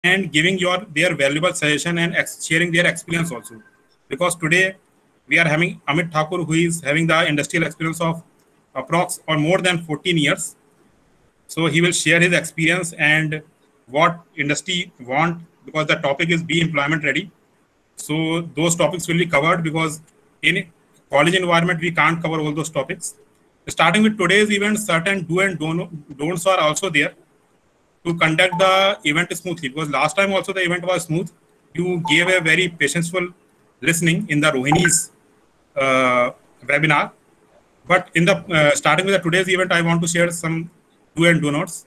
and giving their valuable suggestion and sharing their experience also. Because today we are having Amit Thakur, who is having the industrial experience of approx or more than 14 years. So he will share his experience and what industry want, because the topic is be employment ready. So those topics will be covered, because in college environment we can't cover all those topics. Starting with today's event, certain do and don'ts are also there to conduct the event smoothly, because last time also the event was smooth. You gave a very patientful listening in the Rohini's webinar. But in the starting with the today's event, I want to share some do and do nots.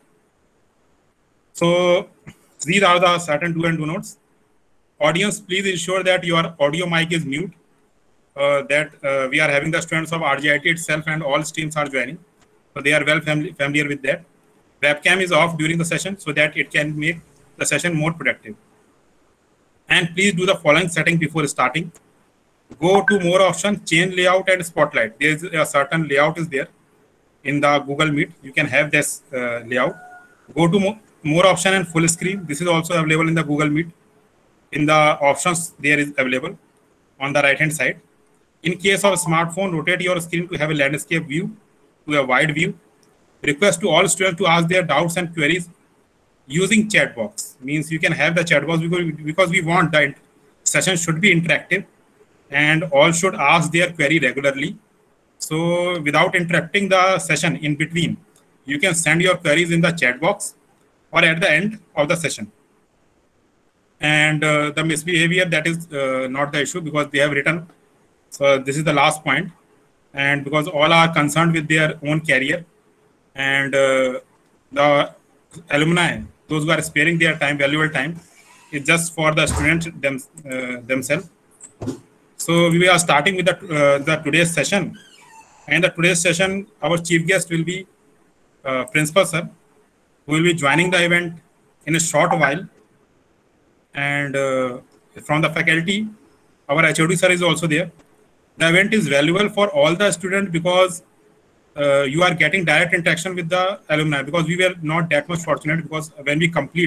So these are the certain do and do nots. Audience, please ensure that your audio mic is mute. That we are having the students of RGIT itself and all streams are joining. So they are well familiar with that. Webcam is off during the session so that it can make the session more productive. And please do the following setting before starting. Go to more options, change layout and spotlight. There is a certain layout is there in the Google Meet. You can have this layout. Go to more option and full screen. This is also available in the Google Meet. In the options, there is available on the right hand side. In case of a smartphone, rotate your screen to have a landscape view, to a wide view. Request to all students to ask their doubts and queries using chat box. Means you can have the chat box because we want the session should be interactive and all should ask their query regularly. So without interrupting the session in between, you can send your queries in the chat box or at the end of the session. And the misbehavior, that is not the issue, because they have written. So this is the last point. And because all are concerned with their own career, and the alumni, those who are sparing their time, valuable time, is just for the students themselves. So we are starting with the today's session. And the today's session, our chief guest will be Principal Sir, who will be joining the event in a short while. And from the faculty, our HOD Sir is also there. The event is valuable for all the students because you are getting direct interaction with the alumni, because we were not that much fortunate, because when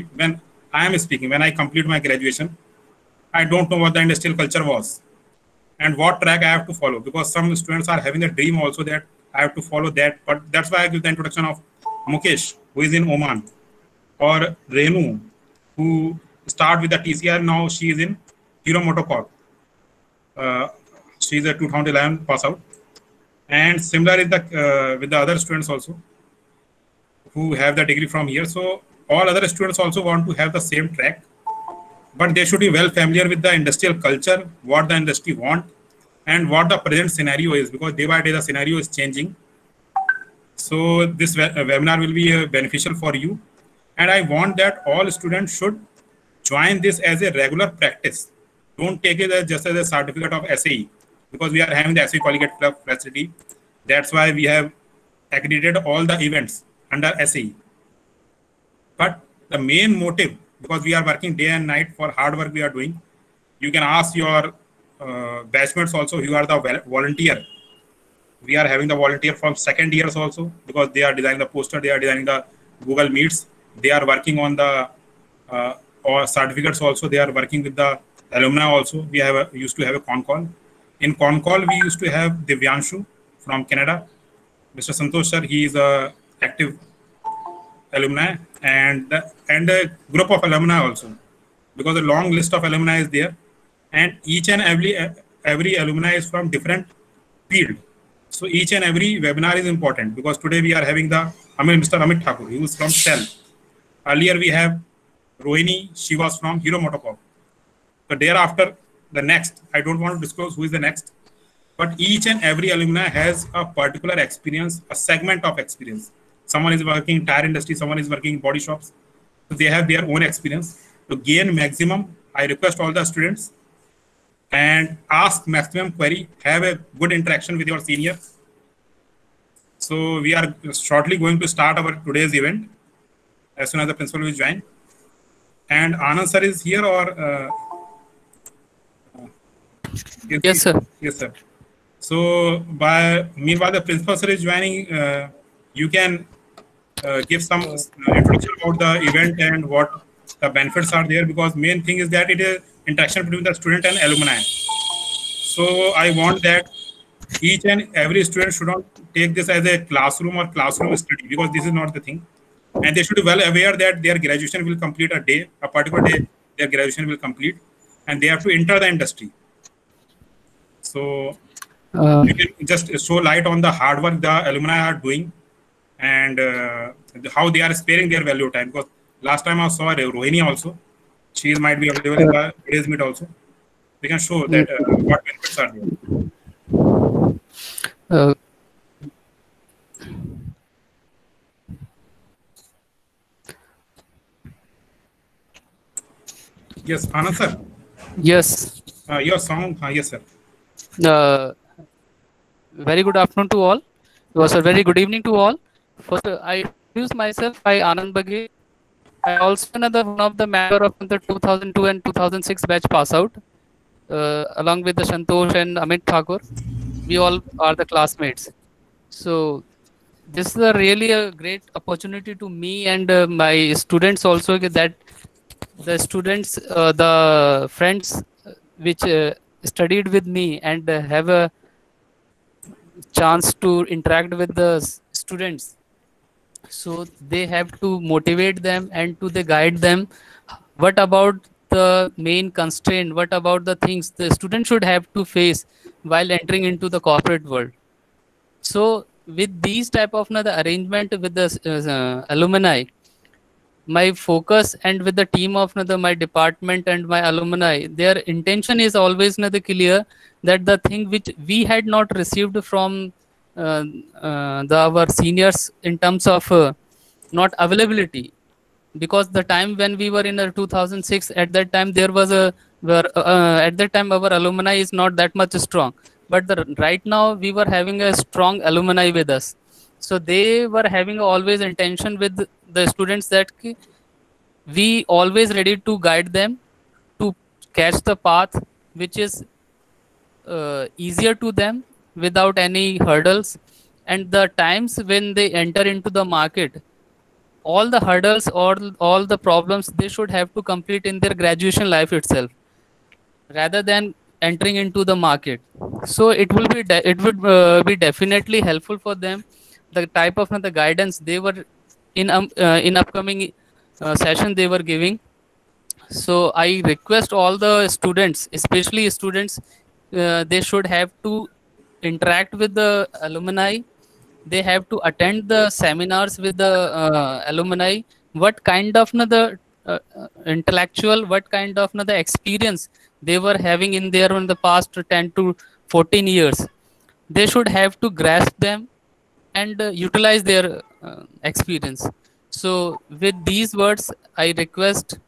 I complete my graduation, I don't know what the industrial culture was and what track I have to follow, because some students are having a dream also that I have to follow that. But that's why I give the introduction of Mukesh, who is in Oman, or Renu, who started with the TCR. Now she is in Hero MotoCorp. She is a 2011 pass out. And similar is with the other students also who have the degree from here. So all other students also want to have the same track, but they should be well familiar with the industrial culture, what the industry want, and what the present scenario is, because day by day the scenario is changing. So this webinar will be beneficial for you. And I want that all students should join this as a regular practice. Don't take it as just as a certificate of SAE, because we are having the SAE Collegiate Club facility. That's why we have accredited all the events under SAE. But the main motive, because we are working day and night for hard work we are doing, you can ask your batchmates also who are the volunteer. We are having the volunteer from second years also, because they are designing the poster, they are designing the Google Meets, they are working on the or certificates also, they are working with the alumni also. We used to have a con call. In con call, we used to have Divyanshu from Canada, Mr. Santosh sir. He is a active alumni, and a group of alumni also, because a long list of alumni is there, and each and every alumni is from different field. So each and every webinar is important, because today we are having Mr. Amit Thakur, who is from Shell. Earlier we have Rohini, she was from Hero MotoCorp. So thereafter, the next, I don't want to disclose who is the next, but each and every alumni has a particular experience, a segment of experience. Someone is working in tire industry, someone is working in body shops. So they have their own experience. To gain maximum, I request all the students and ask maximum query, have a good interaction with your senior. So we are shortly going to start our today's event as soon as the principal will join. And Anand sir is here, or yes sir. Yes sir. So meanwhile the principal sir is joining, you can give some introduction about the event and what the benefits are there, because main thing is that it is interaction between the student and alumni. So I want that each and every student should not take this as a classroom or classroom study, because this is not the thing. And they should be well aware that their graduation will complete a particular day, their graduation will complete, and they have to enter the industry. So you can just show light on the hard work the alumni are doing, and how they are sparing their value time. Because last time I saw Rohini also, she might be available in the today's meet also. We can show that what benefits are there. Yes, Anand sir. Yes. Your song, yes sir. Very good afternoon to all. It was a very good evening to all. First, I introduce myself. I Anand Baghe. I also another one of the member of the 2002 and 2006 batch pass out, along with the Santosh and Amit Thakur. We all are the classmates. So this is really a great opportunity to me and my students also, that the students, the friends which studied with me and have a chance to interact with the students, so they have to motivate them and to they guide them. What about the main constraint, what about the things the student should have to face while entering into the corporate world? So with these type of the arrangement with the alumni, my focus and with the team of my department and my alumni, their intention is always clear, that the thing which we had not received from our seniors in terms of not availability, because the time when we were in 2006, at that time there was at that time our alumni is not that much strong, but right now we were having a strong alumni with us. So they were having always intention with the students that we always ready to guide them to catch the path which is easier to them without any hurdles. And the times when they enter into the market, all the hurdles or all the problems they should have to complete in their graduation life itself, rather than entering into the market. So it will be it would be definitely helpful for them, the type of the guidance they were in upcoming session they were giving. So I request all the students, especially students, they should have to interact with the alumni. They have to attend the seminars with the alumni. What kind of the intellectual, what kind of the experience they were having in their in the past 10 to 14 years, they should have to grasp them and utilize their experience. So with these words, I request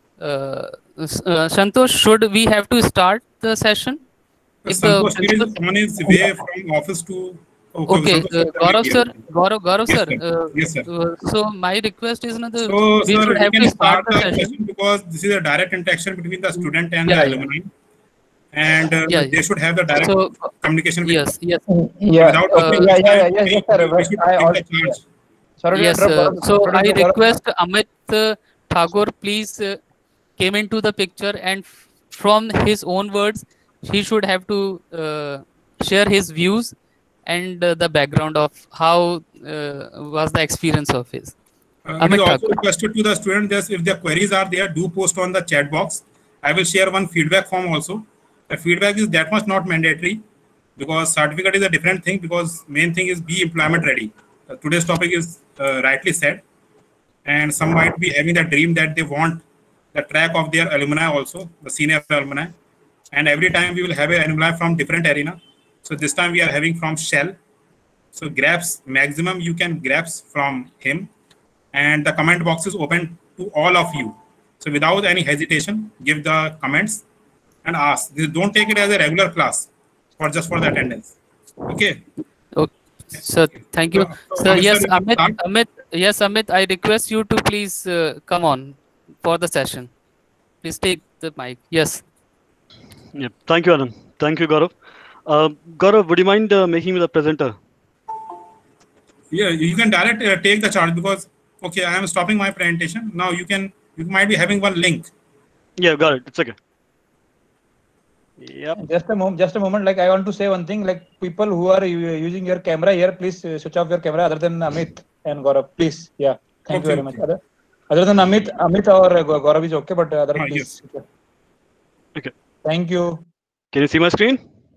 Santosh, should we have to start the session? If Santosh is on his way from office to. Okay, Gaurav sir, Gaurav yes, sir. Yes, sir. So my request is that so, we sir, should have to start the session, because this is a direct interaction between the student and the alumni, and they should have the direct communication. Yes, yes. Without yes, sir. Sorry yes, so I request Amit Thakur, please came into the picture, and from his own words, he should have to share his views and the background of how was the experience of his. It is also requested to the student that if their queries are there, do post on the chat box. I will share one feedback form also. The feedback is that much not mandatory, because certificate is a different thing, because main thing is be employment ready. Today's topic is rightly said, and some might be having the dream that they want the track of their alumni also, the senior alumni. And every time we will have an alumni from different arena. So this time we are having from Shell. So grabs maximum you can grabs from him, and the comment box is open to all of you. So without any hesitation, give the comments and ask. Don't take it as a regular class for just for the attendance. Okay. Okay. So thank you. So yes, Amit, yes, Amit, I request you to please come on for the session. Please take the mic. Yes. Yeah. Thank you, Anand. Thank you, Gaurav. Gaurav, would you mind making me the presenter? Yeah, you can direct take the charge, because okay, I am stopping my presentation. Now you can You might be having one link. Yeah, got it. It's okay. Yep. Just a moment. Like I want to say one thing. Like people who are using your camera here, please switch off your camera. Other than Amit and Gaurav, please. Yeah. Thank you very much. Other than Amit or Gaurav is okay, but other please. Yes. Okay. Thank you. Can you see my screen?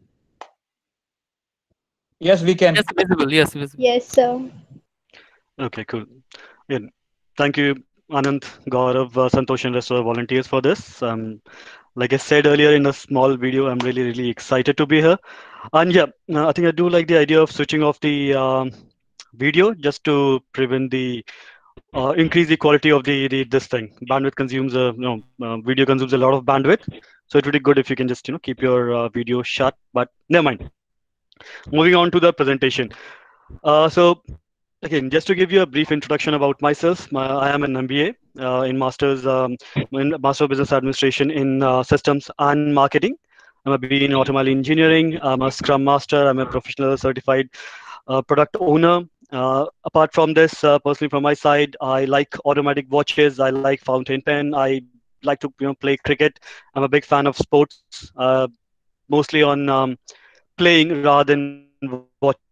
Yes, we can. Yes, visible. Yes, visible. Yes, sir. Okay, cool. Yeah. Thank you, Anand, Gaurav, Santosh, and rest of the volunteers for this. Like I said earlier in a small video, I'm really, really excited to be here. And yeah, I think I do like the idea of switching off the video just to prevent the increase the quality of the this thing. Bandwidth consumes video consumes a lot of bandwidth, so it would be good if you can just keep your video shut. But never mind. Moving on to the presentation. So again, just to give you a brief introduction about myself, I am an MBA in Master of Business Administration in Systems and Marketing. I'm a BE in Automobile Engineering. I'm a Scrum Master. I'm a professional certified product owner. Apart from this, personally from my side, I like automatic watches. I like fountain pen. I like to play cricket. I'm a big fan of sports, mostly on playing rather than watching.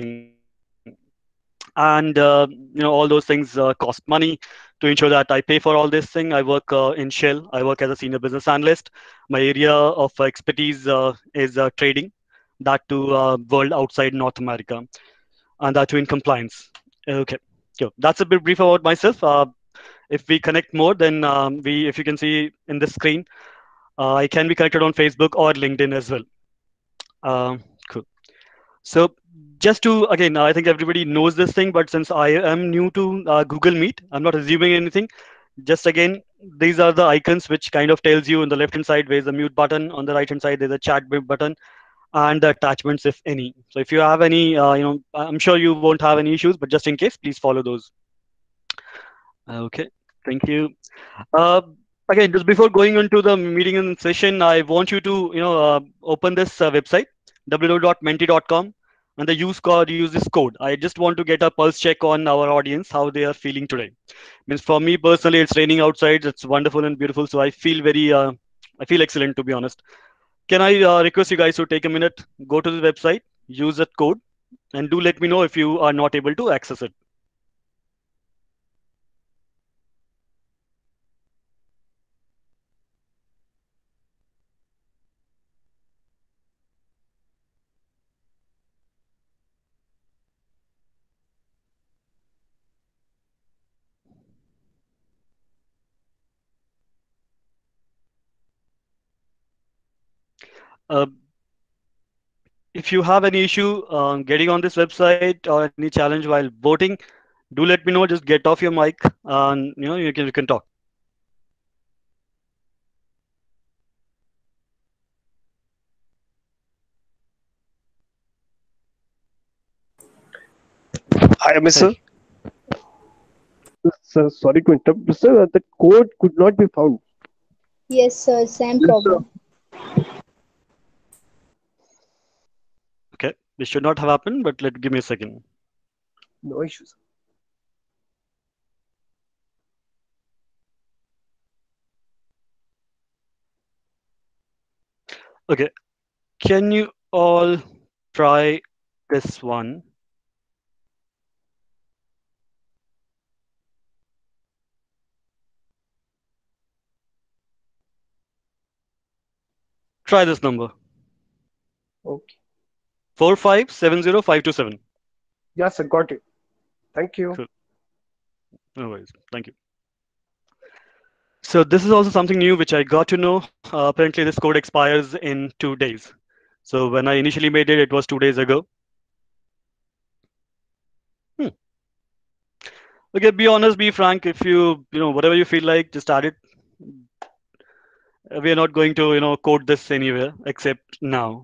And all those things cost money. To ensure that I pay for all this thing, I work in Shell. I work as a senior business analyst. My area of expertise is trading, that to world outside North America, and that too in compliance. Okay, so that's a bit brief about myself. If we connect more, then if you can see in the screen, I can be connected on Facebook or LinkedIn as well. Cool. So just to, again, I think everybody knows this thing, but since I am new to Google Meet, I'm not assuming anything. Just again, these are the icons which kind of tells you on the left hand side there's a mute button, on the right hand side there's a chat button, and the attachments if any. So if you have any, I'm sure you won't have any issues, but just in case, please follow those. Okay, thank you. Again, just before going into the meeting and session, I want you to open this website www.menti.com and use this code. I just want to get a pulse check on our audience, how they are feeling today. Means for me personally, it's raining outside. It's wonderful and beautiful, so I feel I feel excellent, to be honest. Can I request you guys to take a minute, go to the website, use that code, and do let me know if you are not able to access it. If you have any issue getting on this website or any challenge while voting, do let me know. Just get off your mic and you can talk. Hi, Mr. Sir, sorry to interrupt, sir. The code could not be found. Yes, sir. Same problem. Okay, this should not have happened, but give me a second. No issues. Okay, can you all try this one? Try this number. Okay. 4570527. Yes, sir. Got it. Thank you. Cool. No worries. Thank you. So this is also something new which I got to know. Apparently, this code expires in 2 days. So when I initially made it, it was 2 days ago. Okay, be honest, be frank. If whatever you feel like, just add it. We are not going to code this anywhere except now.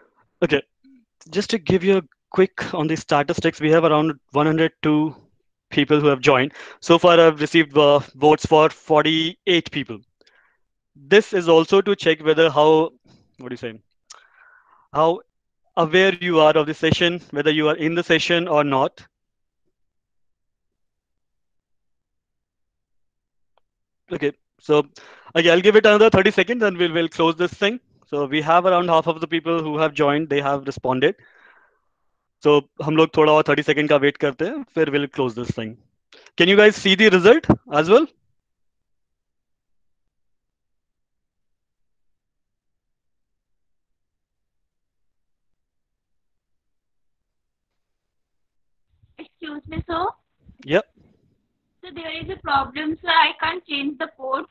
Okay, just to give you a quick on the statistics, we have around 102 people who have joined. So far, I've received votes for 48 people. This is also to check whether how aware you are of the session, whether you are in the session or not. Okay, so okay, I'll give it another 30 seconds and we'll close this thing. So we have around half of the people who have joined, they have responded. So हम लोग थोड़ा और 30 second का wait करते हैं, फिर we'll close this thing. Can you guys see the result as well? Excuse me, sir. Yep. So there is a problem, sir. I can't change the code.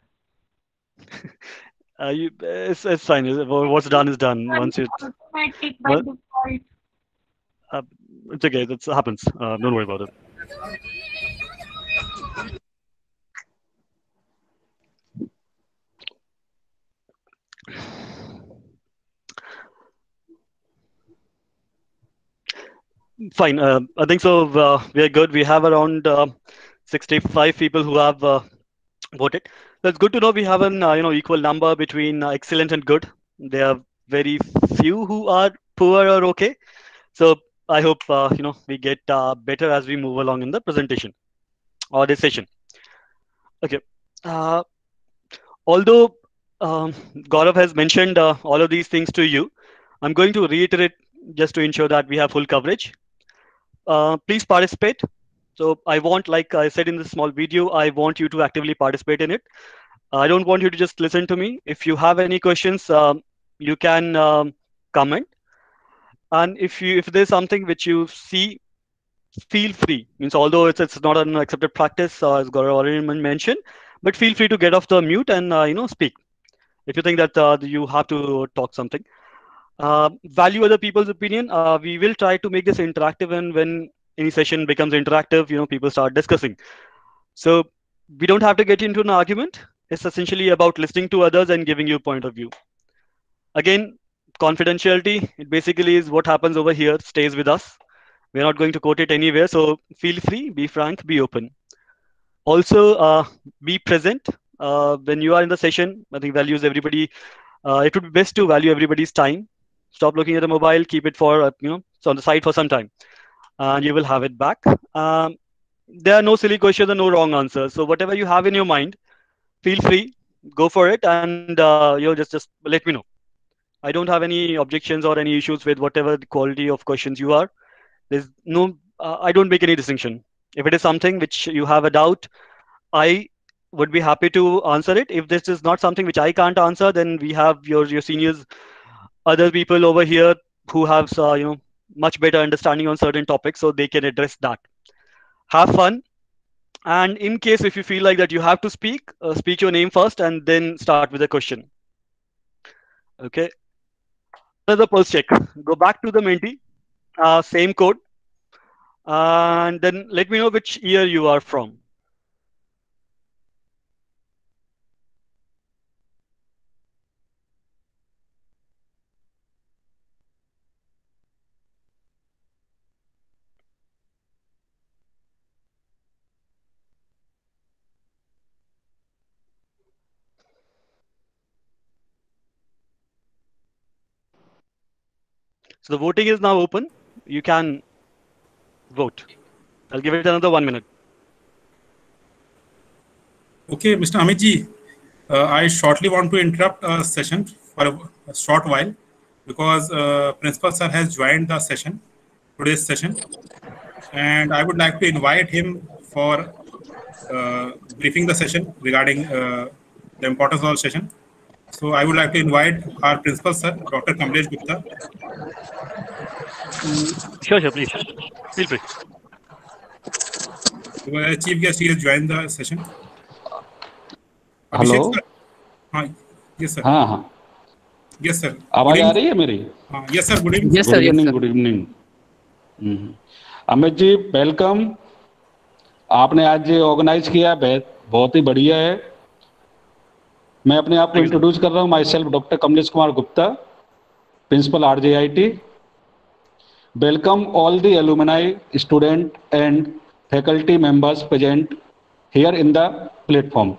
It's fine. What's done is done. Once it's automatic by default. It's okay. That happens. Don't worry about it. Fine. I think so. We are good. We have around 65 people who have voted. So it's good to know we have an equal number between excellent and good. There are very few who are poor or okay. So I hope we get better as we move along in the presentation or this session. Okay. Although Gaurav has mentioned all of these things to you, I'm going to reiterate just to ensure that we have full coverage. Please participate. So I want, like I said in this small video, I want you to actively participate in it. I don't want you to just listen to me. If you have any questions, you can comment. And if there's something which you see, feel free. Means although it's not an accepted practice, as Gaurav already mentioned, but feel free to get off the mute and speak. If you think that you have to talk something. Value other people's opinion. We will try to make this interactive, and when any session becomes interactive, people start discussing. So we don't have to get into an argument. It's essentially about listening to others and giving you a point of view. Again, confidentiality, it basically is what happens over here stays with us. We're not going to quote it anywhere. So feel free, be frank, be open. Also, be present when you are in the session. I think values everybody. It would be best to value everybody's time. Stop looking at the mobile, keep it for, it's on the side for some time, and you will have it back. There are no silly questions and no wrong answers. So whatever you have in your mind, feel free, go for it, and just let me know. I don't have any objections or any issues with whatever the quality of questions you are. There's no, I don't make any distinction. If it is something which you have a doubt, I would be happy to answer it. If this is not something which I can't answer, then we have your seniors, other people over here who have much better understanding on certain topics, so they can address that. Have fun, and in case if you feel like that you have to speak your name first and then start with a question. Okay. Another pulse check. Go back to the Menti, same code, and then let me know which year you are from. So the voting is now open. You can vote. I'll give it another 1 minute. Okay, Mr. Amit ji, I shortly want to interrupt a session for a short while because Principal Sir has joined the session, today's session, and I would like to invite him for briefing the session regarding the importance of the session. So I would like to invite our Principal Sir, Dr. Kamlesh Gupta. Sure, please. Feel free. Chief guest, he has joined the session. Hello हाँ yes sir हाँ yes sir आवाज आ रही है मेरी हाँ yes sir good evening Yes, sir. Yes, sir. Good evening Amit ji welcome आपने आज ये ऑर्गेनाइज किया बहुत ही बढ़िया है मैं अपने आप को इंट्रोड्यूस कर रहा हूँ myself doctor Kamlesh Kumar Gupta principal RJIT welcome all the alumni student and faculty members present here in the platform.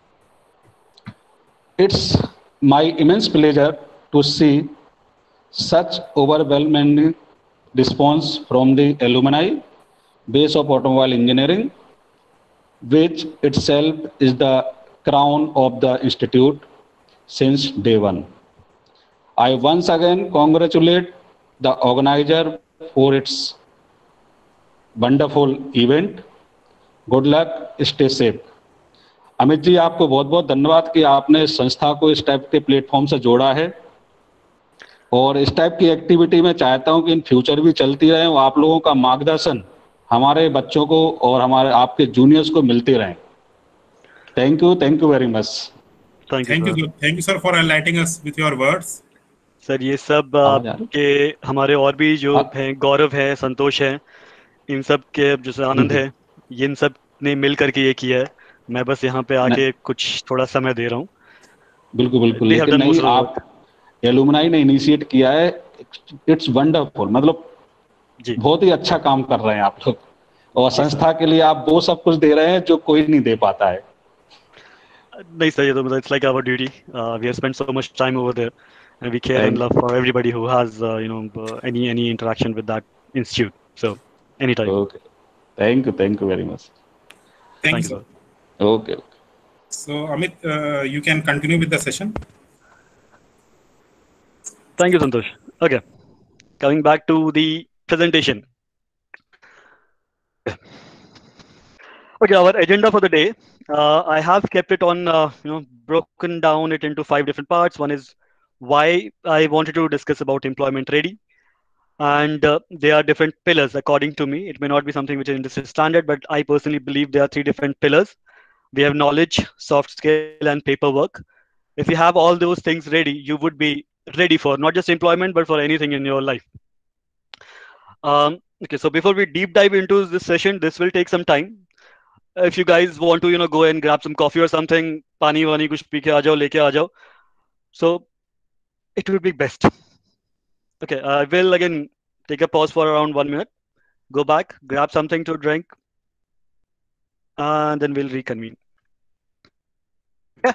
It's my immense pleasure to see such overwhelming response from the alumni base of automobile engineering, which itself is the crown of the institute since day one. I once again congratulate the organizer for its wonderful event. Good luck, stay safe. Amit ji, आपको बहुत बहुत धन्यवाद कि आपने इस संस्था को इस टाइप के प्लेटफॉर्म से जोड़ा है, और इस टाइप की एक्टिविटी में चाहता हूं कि इन फ्यूचर भी चलती रहे, और आप लोगों का मार्गदर्शन हमारे बच्चों को और हमारे आपके जूनियर्स को मिलते रहे. Thank you very much. Thank you, sir, for enlightening us with your words. Sir ये सब आपके हमारे और भी जो हैं, गौरव है, संतोष है, इन सब के जैसे आनंद है, ये इन सब ने मिल करके ये किया है. मैं बस यहाँ पे आके कुछ थोड़ा समय दे रहा हूँ. बिल्कुल बिल्कुल, लेकिन नहीं, आप एलुमनाई ने इनिशिएट किया है. इट्स वंडरफुल, मतलब बहुत ही अच्छा काम कर रहे हैं आप लोग, और संस्था के लिए आप वो सब कुछ दे रहे हैं जो कोई नहीं दे पाता है. नहीं सर, ये तो मतलब it's like our duty. We have spent so much time over there and we care and love for everybody who has any interaction with that institute. So anytime. Okay, thank you very much. Thank you. Okay. So Amit, you can continue with the session. Thank you, Santosh. Okay, coming back to the presentation. Okay, our agenda for the day, I have kept it on broken down it into 5 different parts. One is why I wanted to discuss about employment ready, and there are different pillars according to me. It may not be something which is industry standard, but I personally believe there are 3 different pillars. We have knowledge, soft skill, and paperwork. If you have all those things ready, you would be ready for not just employment but for anything in your life. Okay, so before we deep dive into this session, this will take some time. If you guys want to go and grab some coffee or something, pani wani kuch pee ke aa jao, leke aa jao, so it would be best. Okay, I will again take a pause for around 1 minute, go back, grab something to drink, and then we'll reconvene. Yeah.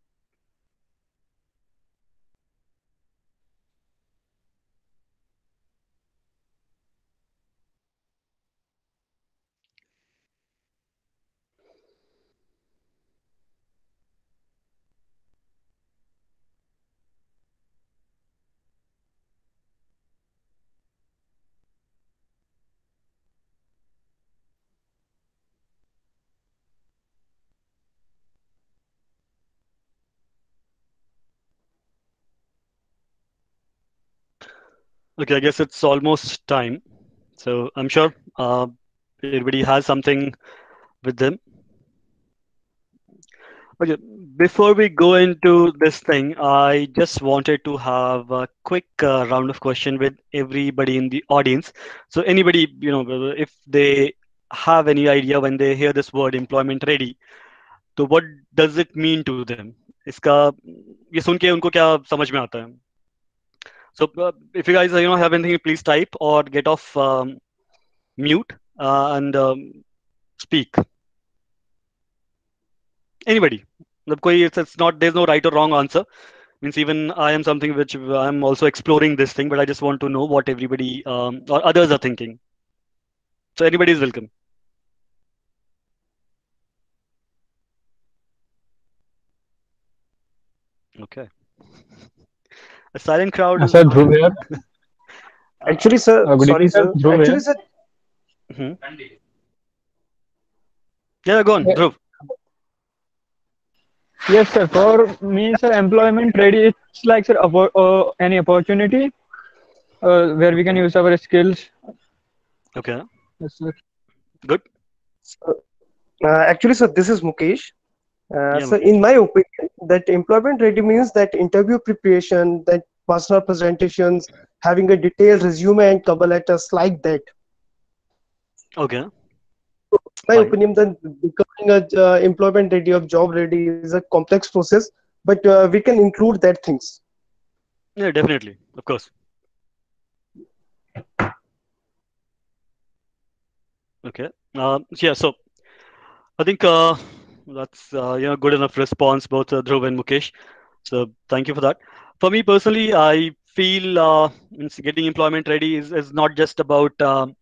Okay, I guess it's almost time. So I'm sure everybody has something with them. Okay, before we go into this thing, I just wanted to have a quick round of question with everybody in the audience. So anybody, if they have any idea when they hear this word employment ready, so what does it mean to them? इसका ये सुन के उनको क्या समझ में आता है? So if you guys have anything, please type or get off mute and speak. Anybody? It's not, there's no right or wrong answer. Means even I am something which I'm also exploring this thing, but I just want to know what everybody or others are thinking. So anybody is welcome. Okay. A silent crowd. Sir, Dhruv here. Actually, sir, sorry, sir. Dhruv Actually, sir. Yeah, go on, Dhruv. Yes, sir. For me, sir, employment ready, it's like, sir, any opportunity where we can use our skills. Okay. Yes, sir. Good. Actually, sir, this is Mukesh. Yeah, so, in my opinion, that employment ready means that interview preparation, that personal presentations, having a detailed resume and cover letters like that. Okay. So, in my opinion, then becoming a employment ready or job ready is a complex process, but we can include that things. Yeah, definitely, of course. Okay. Yeah, so I think that's good enough response, both Dhruv and Mukesh. So thank you for that. For me personally, I feel getting employment ready is not just about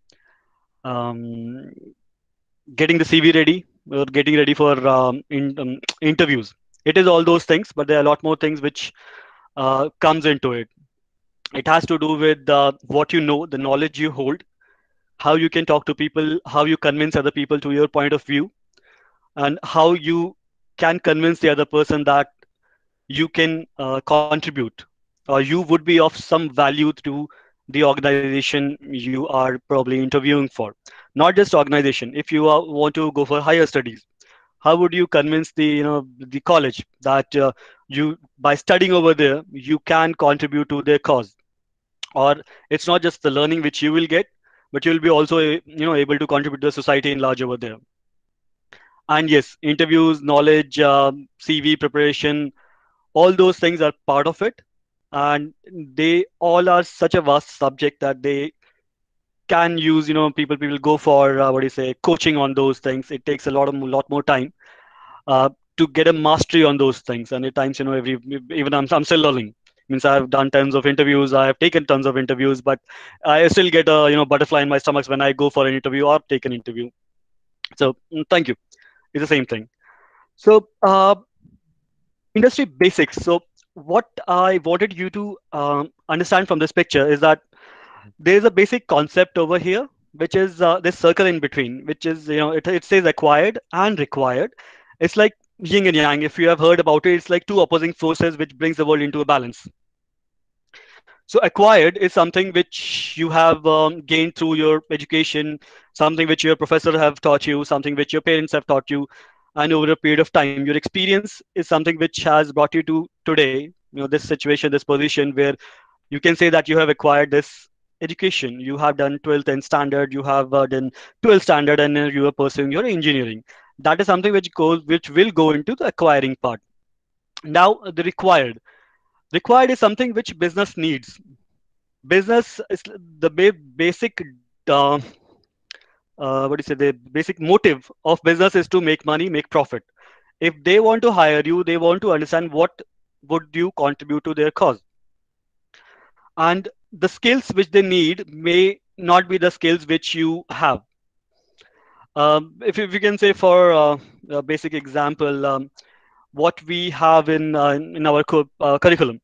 um, getting the CV ready or getting ready for interviews. It is all those things, but there are a lot more things which comes into it. It has to do with what you know, the knowledge you hold, how you can talk to people, how you convince other people to your point of view, and how you can convince the other person that you can contribute or you would be of some value to the organization you are probably interviewing for. Not just organization. If you want to go for higher studies, how would you convince the college that you by studying over there you can contribute to their cause? Or it's not just the learning which you will get, but you'll be also able to contribute to the society in large over there. And yes, interviews, knowledge, CV preparation, all those things are part of it, and they all are such a vast subject that they can use people go for what do you say, coaching on those things. It takes a lot more time to get a mastery on those things, and at times every even I'm still learning. Means I've done tons of interviews, I have taken tons of interviews, but I still get a butterfly in my stomach when I go for an interview or take an interview. So thank you. It's the same thing. So industry basics. So what I wanted you to understand from this picture is that there is a basic concept over here, which is this circle in between, which is it says acquired and required. It's like yin and yang. If you have heard about it, it's like two opposing forces which brings the world into a balance. So acquired is something which you have gained through your education, something which your professor have taught you, something which your parents have taught you, and over a period of time, your experience is something which has brought you to today, this situation, this position where you can say that you have acquired this education. You have done 12th and standard, you have done 12th standard, and you are pursuing your engineering. That is something which will go into the acquiring part. Now the required is something which business needs. Business is the basic uh, what do you say, the basic motive of business is to make money, make profit. If they want to hire you, they want to understand what would you contribute to their cause, and the skills which they need may not be the skills which you have. If you can say, for a basic example, what we have in our curriculum,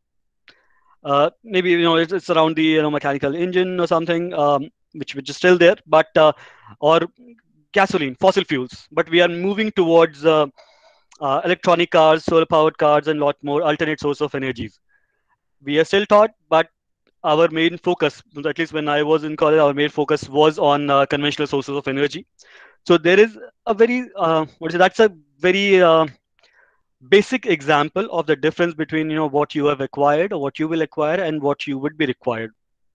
maybe it's around the mechanical engine or something, which is still there, but or gasoline, fossil fuels, but we are moving towards electronic cars, solar powered cars, and a lot more alternate source of energies. We are still taught, but our main focus, at least when I was in college, our main focus was on conventional sources of energy. So there is a very that's a very basic example of the difference between what you have acquired or what you will acquire and what you would be required.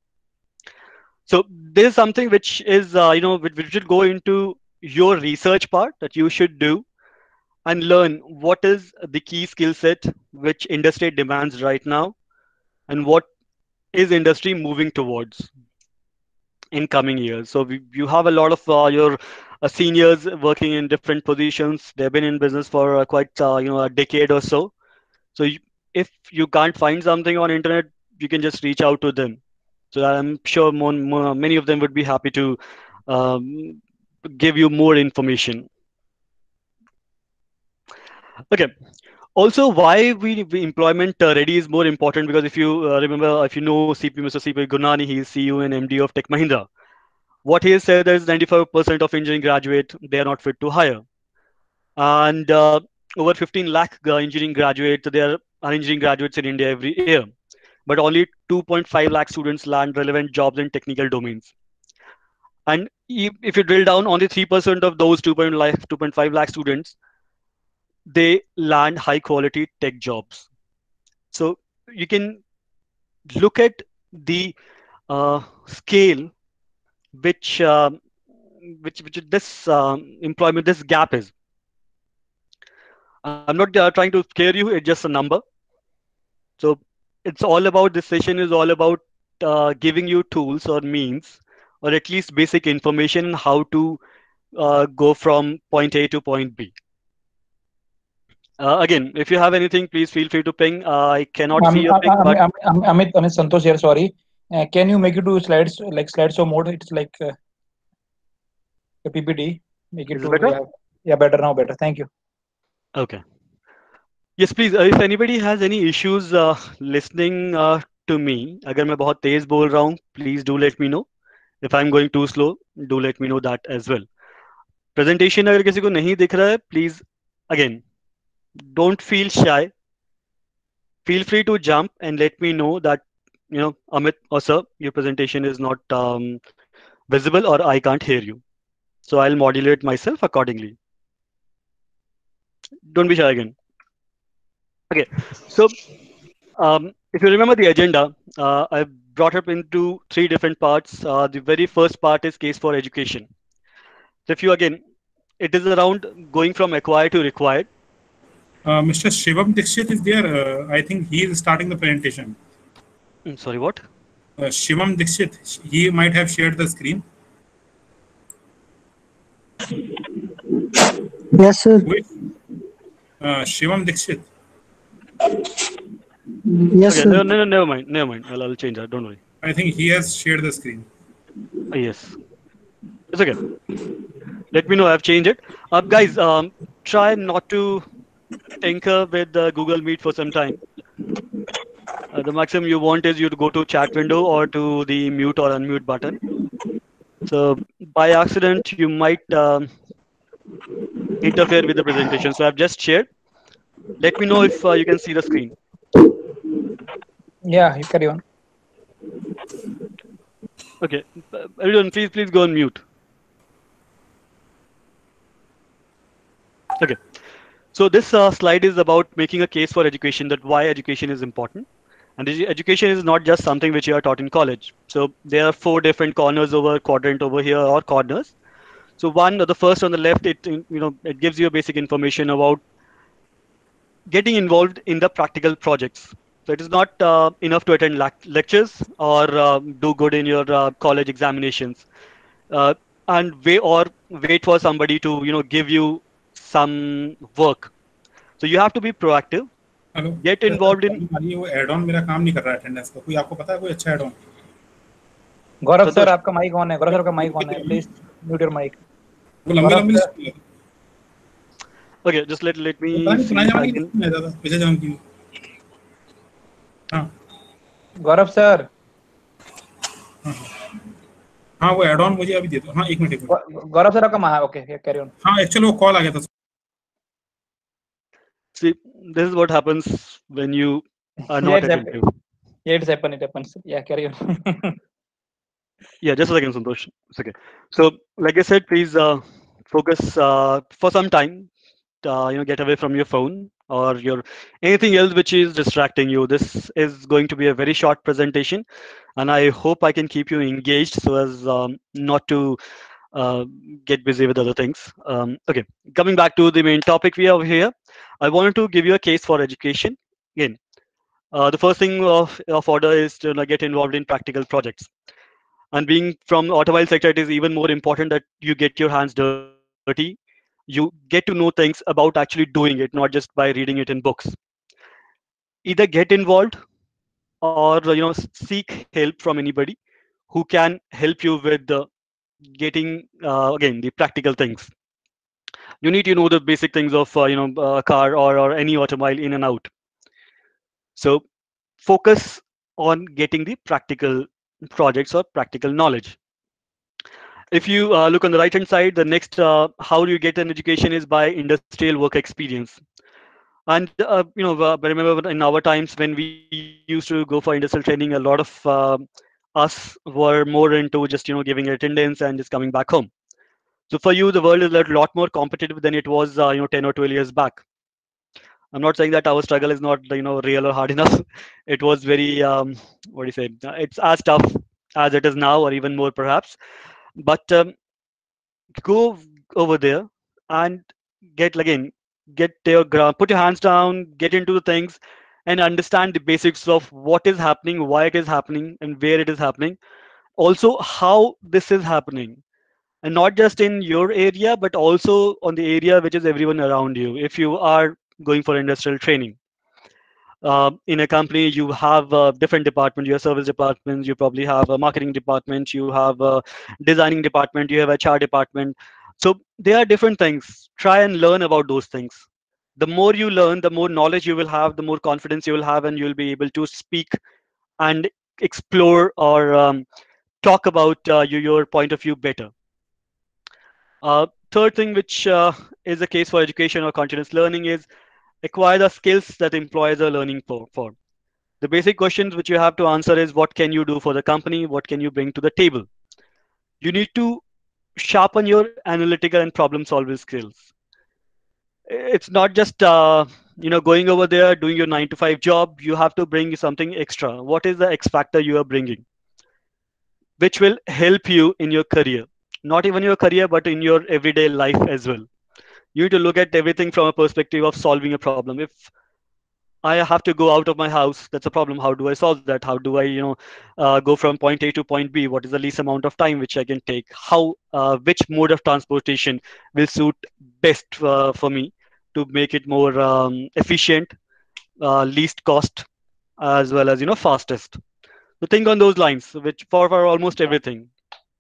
So this is something which is which should go into your research part, that you should do and learn what is the key skill set which industry demands right now, and what is industry moving towards in coming years. So you have a lot of your seniors working in different positions. They've been in business for quite a decade or so. So if you can't find something on internet, you can just reach out to them. So I'm sure many of them would be happy to um, give you more information. Okay. Also, why we employment ready is more important, because if you remember, if you know Mr. CP Gurnani, he is CEO and MD of Tech Mahindra. What he has said is 95% of engineering graduate, they are not fit to hire, and over 15 lakh engineering graduates, there are engineering graduates in India every year, but only 2.5 lakh students land relevant jobs in technical domains. And if you drill down, only 3% of those 2.5 lakh students, they land high quality tech jobs. So you can look at the scale which this employment, this gap is. I'm not trying to scare you, it's just a number. So it's all about, this session is all about giving you tools or means, or at least basic information on how to go from point A to point B. Again, if you have anything, please feel free to ping. I cannot see your ping, but Amit Santosh here. Sorry. Can you make it to slides like slideshow mode? It's like a PPT. Make it is to it better? yeah, better now. Better. Thank you. Okay. Yes, please. If anybody has any issues listening to me, अगर मैं बहुत तेज बोल रहा हूँ, please do let me know. If I'm going too slow, do let me know that as well. Presentation अगर किसी को नहीं दिख रहा है, please again, don't feel shy. Feel free to jump and let me know that Amit or sir, your presentation is not visible or I can't hear you. So I'll modulate myself accordingly. Don't be shy again. Okay, so if you remember the agenda, I've brought up into 3 different parts. The very first part is case for education. So if you again, it is around going from acquired to required. Mr. Shivam Dixit is there. I think he is starting the presentation. Sorry, what? Shivam Dixit, he might have shared the screen. Yes, sir. Shivam Dixit. Yes, okay, sir. No, never mind. I'll change that. Don't worry. I think he has shared the screen. Yes, it's okay. Let me know. I've changed it. Guys, try not to tinker with Google Meet for some time. The maximum you want is you to go to chat window or to the mute or unmute button. So by accident, you might interfere with the presentation. So I've just shared. Let me know if you can see the screen. Yeah, you carry on. Okay, everyone, please go on mute. Okay, so this slide is about making a case for education, that why education is important. And education is not just something which you are taught in college. So there are 4 different quadrant over here or corners. So the first on the left, it gives you a basic information about getting involved in the practical projects. So it is not enough to attend lectures or do good in your college examinations, and wait for somebody to give you some work. So you have to be proactive. Hello. Get involved in. वो add-on मेरा काम नहीं कर रहा है attendance का. कोई आपको पता है कोई अच्छा add-on? गौरव सर आपका माइक ऑन है. गौरव सर का माइक ऑन है. Please mute your mic. वो लंबी Okay, just let me. पीछे जाऊँ की. हाँ. गौरव सर. हाँ वो एड ऑन मुझे अभी दे दो. हाँ एक मिनट. गौरव सर आपका ओके कैरी ऑन. हाँ एक्चुअली वो कॉल आ गया था. See, this is what happens when you are not attentive. Yeah, it happens. Yeah, carry on. Yeah, just a second, Santosh. It's okay. So, like I said, please focus for some time. Get away from your phone or your anything else which is distracting you. This is going to be a very short presentation, and I hope I can keep you engaged so as not to get busy with other things. Okay, coming back to the main topic we have here, I wanted to give you a case for education. Again, the first thing of order is to get involved in practical projects. And being from the automobile sector, it is even more important that you get your hands dirty. You get to know things about actually doing it, not just by reading it in books. Either get involved or seek help from anybody who can help you with getting again the practical things. You need to know the basic things of a car or any automobile in and out. So focus on getting the practical projects or practical knowledge. If you look on the right hand side, the next how do you get an education is by industrial work experience. And remember in our times when we used to go for industrial training, a lot of us were more into just giving attendance and just coming back home. So for you, the world is a lot more competitive than it was 10 or 12 years back. I'm not saying that our struggle is not real or hard enough. It was very what do you say? It's as tough as it is now, or even more perhaps. But go over there and put your hands down, get into the things, and understand the basics of what is happening, why it is happening, and where it is happening. Also, how this is happening, and not just in your area, but also on the area which is everyone around you. If you are going for industrial training, in a company, you have different departments. You have service departments. You probably have a marketing department. You have a designing department. You have HR department. So there are different things. Try and learn about those things. The more you learn, the more knowledge you will have, the more confidence you will have, and you'll be able to speak and explore or talk about your point of view better. Third thing, which is the case for education or continuous learning, is acquire the skills that employees are learning for. The basic questions which you have to answer is, what can you do for the company? What can you bring to the table? You need to sharpen your analytical and problem solving skills. It's not just going over there doing your 9 to 5 job. You have to bring something extra. What is the X factor you are bringing, which will help you in your career? Not even your career, but in your everyday life as well. You need to look at everything from a perspective of solving a problem. If I have to go out of my house, that's a problem. How do I solve that? How do I, go from point A to point B? What is the least amount of time which I can take? Which mode of transportation will suit best for me to make it more efficient, least cost, as well as, fastest. So think on those lines, which for almost everything.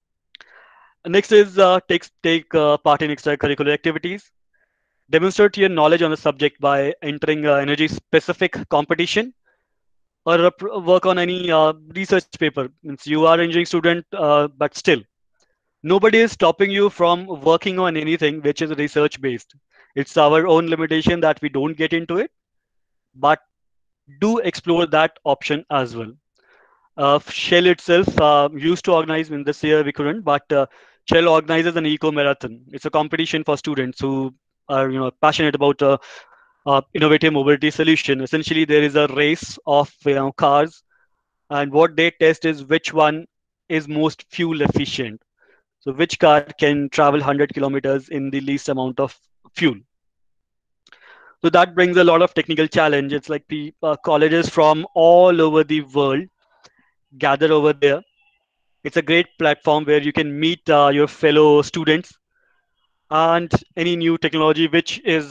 Next is take part in extracurricular activities. Demonstrate your knowledge on the subject by entering energy specific competition, or work on any research paper. Means you are an engineering student, but still nobody is stopping you from working on anything which is research based. It's our own limitation that we don't get into it, but do explore that option as well. Shell itself used to organize, in this year we couldn't, but Shell organizes an eco marathon. It's a competition for students who are passionate about innovative mobility solution. Essentially, there is a race of cars, and what they test is which one is most fuel efficient. So which car can travel 100 kilometers in the least amount of fuel. So that brings a lot of technical challenge. It's like colleges from all over the world gather over there. It's a great platform where you can meet your fellow students and any new technology which is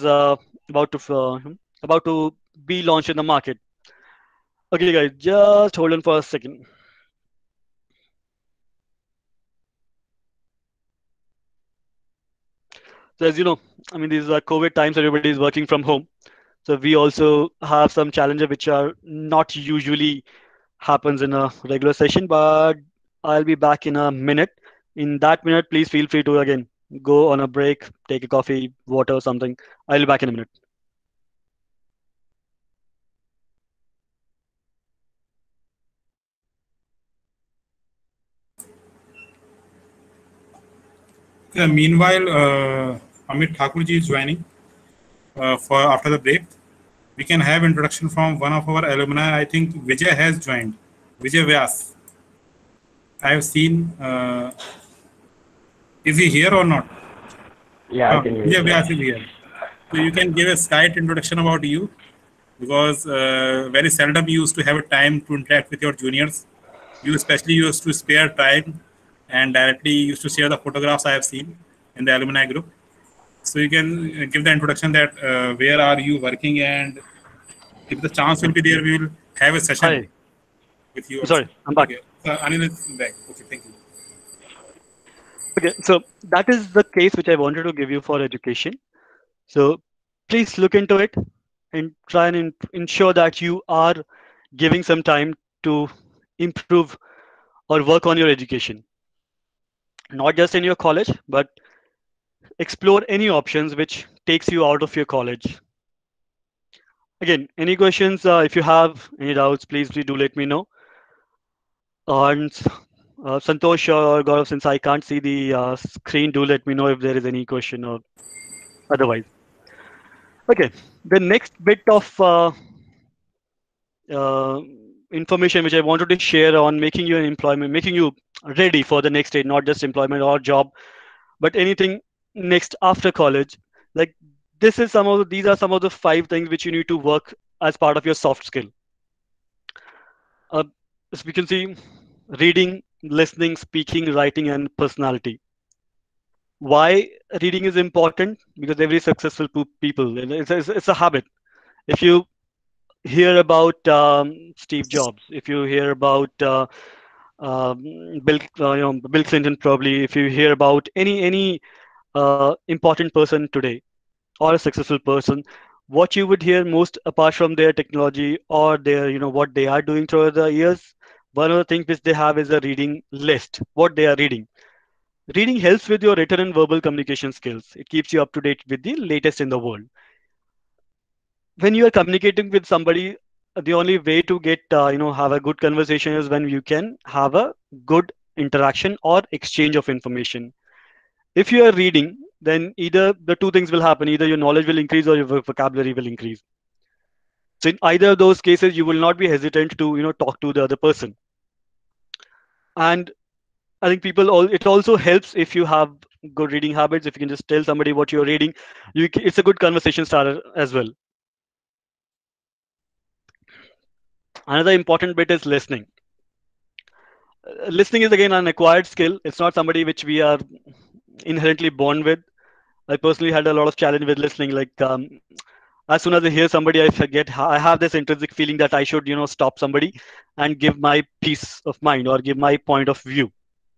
about to be launched in the market. Okay, guys, just hold on for a second. So as you know, I mean, these are COVID times, everybody is working from home. So we also have some challenges which are not usually happens in a regular session, but I'll be back in a minute. In that minute, please feel free to again go on a break, take a coffee, water, or something. I'll be back in a minute. Yeah, meanwhile, Amit Thakurji is joining for after the break. We can have introduction from one of our alumni. I think Vijay has joined. Vijay Vyas. I have seen. Is he here or not? Yeah, I can hear Vijay you. Vyas is here. So you can give a slight introduction about you, because very seldom you used to have a time to interact with your juniors. You especially used to spare time and directly used to share the photographs I have seen in the alumni group. So you can give the introduction that where are you working, and if the chance will be there, we will have a session Hi. with you. Sorry, I'm back. Okay. Anil is back. Okay, thank you. Okay, so that is the case which I wanted to give you for education. So please look into it and try and ensure that you are giving some time to improve or work on your education. Not just in your college, but explore any options which takes you out of your college. Again, any questions, if you have any doubts, please do let me know. And Santosh or Gaurav, since I can't see the screen, do let me know if there is any question or otherwise. Okay, the next bit of information which I wanted to share on making you an employment, making you ready for the next stage, not just employment or job, but anything next after college. Like these are some of the 5 things which you need to work as part of your soft skill. As we can see, reading, listening, speaking, writing, and personality. Why reading is important? Because every successful people, it's a habit. If you hear about Steve Jobs, if you hear about Bill Clinton, probably, if you hear about any important person today or a successful person, what you would hear most apart from their technology or their what they are doing throughout the years, one of the things which they have is a reading list. What they are reading. Reading helps with your written and verbal communication skills. It keeps you up to date with the latest in the world. When you are communicating with somebody, the only way to get have a good conversation is when you can have a good interaction or exchange of information. If you are reading, then either the two things will happen: either your knowledge will increase or your vocabulary will increase. So in either of those cases, you will not be hesitant to talk to the other person. And I think it also helps if you have good reading habits. If you can just tell somebody what you're reading, it's a good conversation starter as well. Another important bit is listening. Listening is again an acquired skill. It's not somebody which we are inherently born with. I personally had a lot of challenge with listening. Like as soon as I hear somebody, I have this intrinsic feeling that I should stop somebody and give my peace of mind or give my point of view.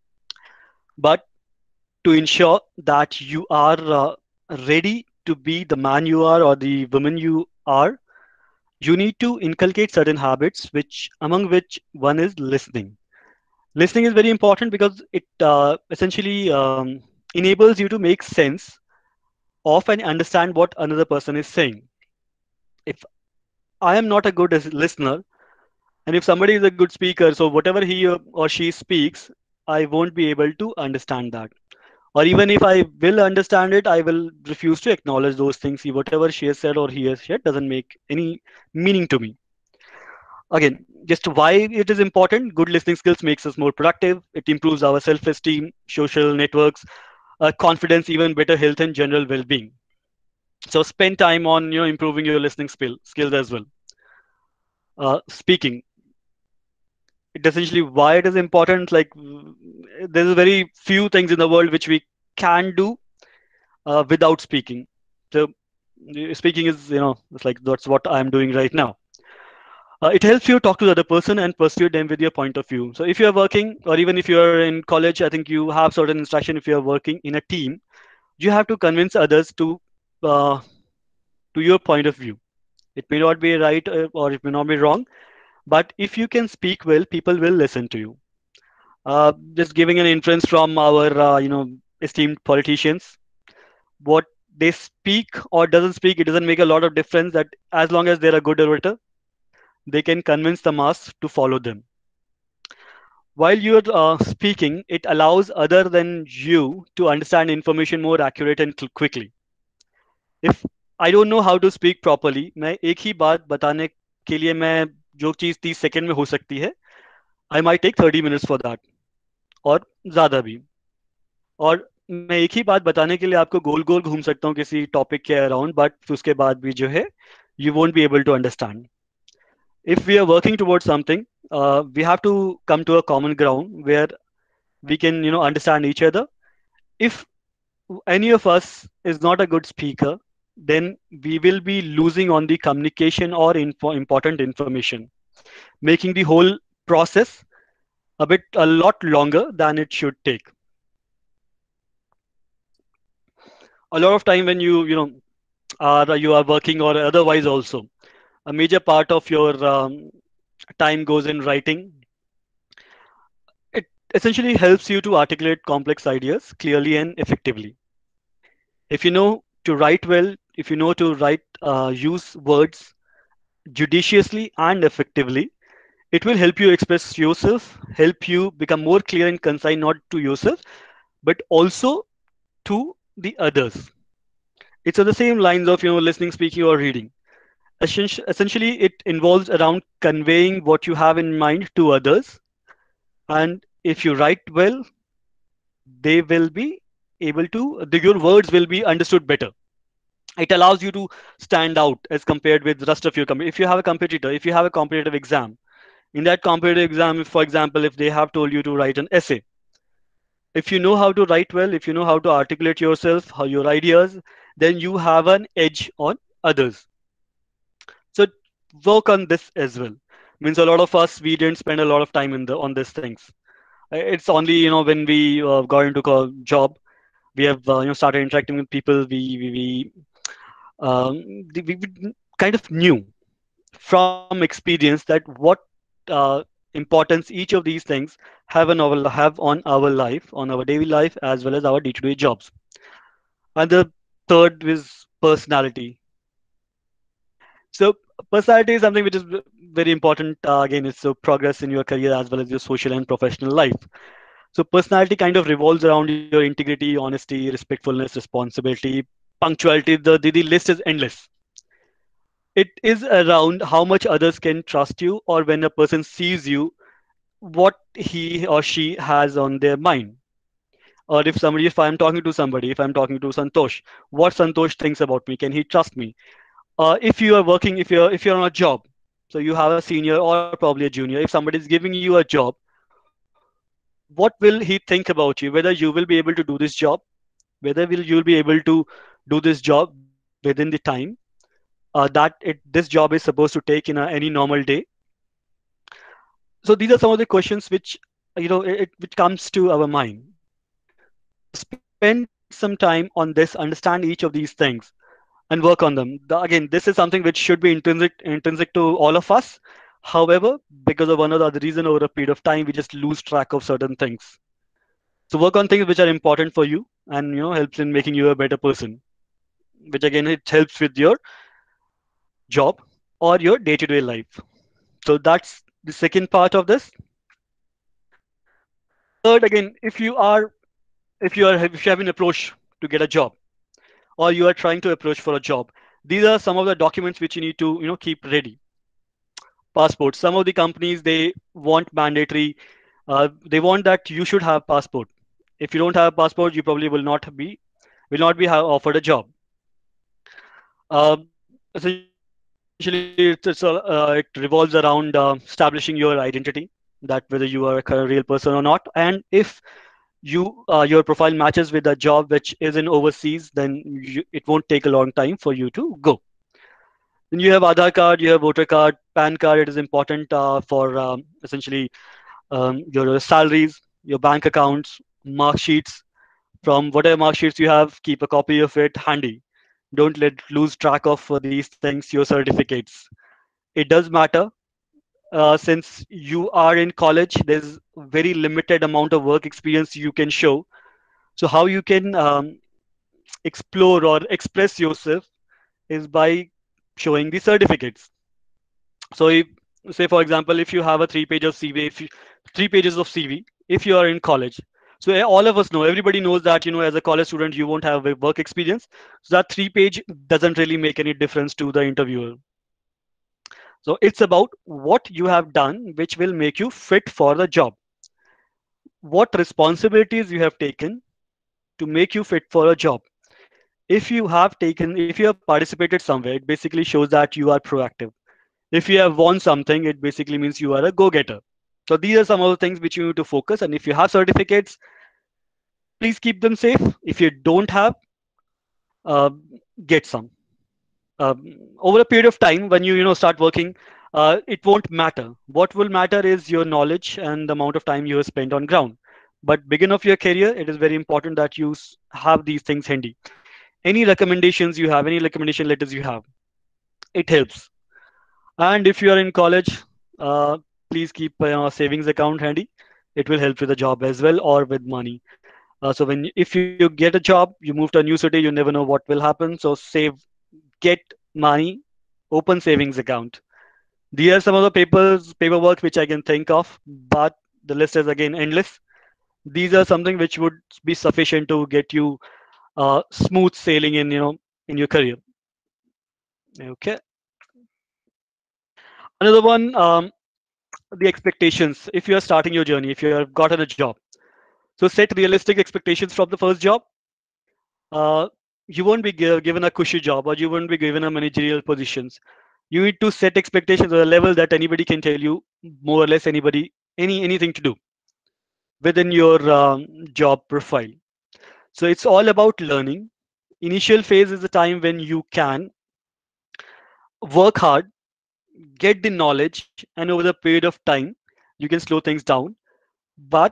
But to ensure that you are ready to be the man you are or the woman you are, you need to inculcate certain habits, which among which one is listening. Listening is very important because it essentially enables you to make sense of and understand what another person is saying. If I am not a good listener, and if somebody is a good speaker, so whatever he or she speaks, I won't be able to understand that. Or even if I will understand it, I will refuse to acknowledge those things. See, whatever she has said or he has said doesn't make any meaning to me. Again, just why it is important: good listening skills makes us more productive. It improves our self-esteem, social networks, confidence, even better health and general well-being. So spend time on improving your listening skills as well. Speaking, it essentially why it is important. Like there's very few things in the world which we can do without speaking. So speaking is it's like that's what I'm doing right now. It helps you talk to the other person and persuade them with your point of view. So if you're working, or even if you're in college, I think you have certain instruction. If you're working in a team, you have to convince others uh, to your point of view. It may not be right or it may not be wrong, but if you can speak well, people will listen to you. Just giving an inference from our esteemed politicians, what they speak or doesn't speak, it doesn't make a lot of difference. That as long as they're a good orator, they can convince the mass to follow them. While you're speaking, it allows other than you to understand information more accurate and quickly. If I don't know how to speak properly, मैं एक ही बात बताने के लिए मैं जो चीज़ 30 second में हो सकती है, I might take 30 minutes for that और ज़्यादा भी. और मैं एक ही बात बताने के लिए आपको गोल गोल घूम सकता हूँ किसी टॉपिक के अराउंड, बट उसके बाद भी जो है you won't be able to understand. If we are working towards something, we have to come to a common ground where we can understand each other. If any of us is not a good speaker, then we will be losing on the communication or important information, making the whole process a lot longer than it should take. A lot of time when you are working or otherwise also, a major part of your time goes in writing. It essentially helps you to articulate complex ideas clearly and effectively. If you know to write well, if you know to use words judiciously and effectively, it will help you express yourself, help you become more clear and concise, not to yourself, but also to the others. It's on the same lines of listening, speaking, or reading. Essentially, it involves around conveying what you have in mind to others. And if you write well, they will be able to, your words will be understood better. It allows you to stand out as compared with the rest of your company. If you have a competitor, if you have a competitive exam, in that competitive exam, for example, if they have told you to write an essay, If you know how to write well, if you know how to articulate yourself, how your ideas, then you have an edge on others. So work on this as well. Means a lot of us, we didn't spend a lot of time in the on these things. It's only when we got into job, we have started interacting with people. We kind of knew from experience that what uh, importance each of these things have on our life, on our daily life, as well as our day-to-day jobs. And the third is personality. So personality is something which is very important. Again, it's so progress in your career as well as your social and professional life. So personality kind of revolves around your integrity, honesty, respectfulness, responsibility, punctuality. The list is endless. It is around how much others can trust you, or when a person sees you, what he or she has on their mind. Or if I'm talking to somebody, if I'm talking to Santosh, what Santosh thinks about me, can he trust me? If you are working, if you're on a job, so you have a senior or probably a junior, if somebody is giving you a job, what will he think about you, whether you will be able to do this job, whether will you'll be able to do this job within the time this job is supposed to take in any normal day. So these are some of the questions which which comes to our mind. Spend some time on this, understand each of these things, and work on them. Again, this is something which should be intrinsic to all of us. However, because of one or the other reason, over a period of time, we just lose track of certain things. So work on things which are important for you, and helps in making you a better person. Which again, it helps with your job or your day-to-day life. So that's the second part of this. Third, again, if you have been approached to get a job, or you are trying to approach for a job, these are some of the documents which you need to keep ready. Passport. Some of the companies, they want mandatory. They want that you should have passport. If you don't have a passport, you probably will not be offered a job. Essentially, it revolves around establishing your identity, that whether you are a real person or not, and if your profile matches with a job which is in overseas, then it won't take a long time for you to go. Then you have Aadhaar card, you have voter card, PAN card. It is important for essentially your salaries, your bank accounts, mark sheets. From whatever mark sheets you have, keep a copy of it handy. Don't let lose track of these things. Your certificates. It does matter. Since you are in college, there's very limited amount of work experience you can show. So how you can explore or express yourself is by showing the certificates. So if, say for example, if you have a 3 page of CV, 3 pages of CV, if you are in college, so all of us know, everybody knows that as a college student you won't have a work experience. So that 3 page doesn't really make any difference to the interviewer. So it's about what you have done which will make you fit for the job. What responsibilities you have taken to make you fit for a job. If you have participated somewhere, it basically shows that you are proactive. If you have won something, it basically means you are a go-getter. So these are some of the things which you need to focus. And if you have certificates, please keep them safe. If you don't have, uh, get some. Over a period of time, when you start working, it won't matter. What will matter is your knowledge and the amount of time you have spent on ground. But begin of your career, it is very important that you have these things handy. Any recommendations you have, any recommendation letters you have, it helps. And if you are in college, uh, please keep a savings account handy. It will help with the job as well, or with money. So if you get a job, you move to a new city, you never know what will happen. So save, get money, open savings account. These are some of the paperwork which I can think of, but the list is again endless. These are something which would be sufficient to get you smooth sailing in your career. Okay. Another one, the expectations. If you are starting your journey, if you have gotten a job, so set realistic expectations from the first job. Uh, you won't be given a cushy job, or you won't be given a managerial positions. You need to set expectations at a level that anybody can tell you more or less anything to do. within your job profile. So it's all about learning. Initial phase is the time when you can work hard, get the knowledge, and over the period of time, you can slow things down. But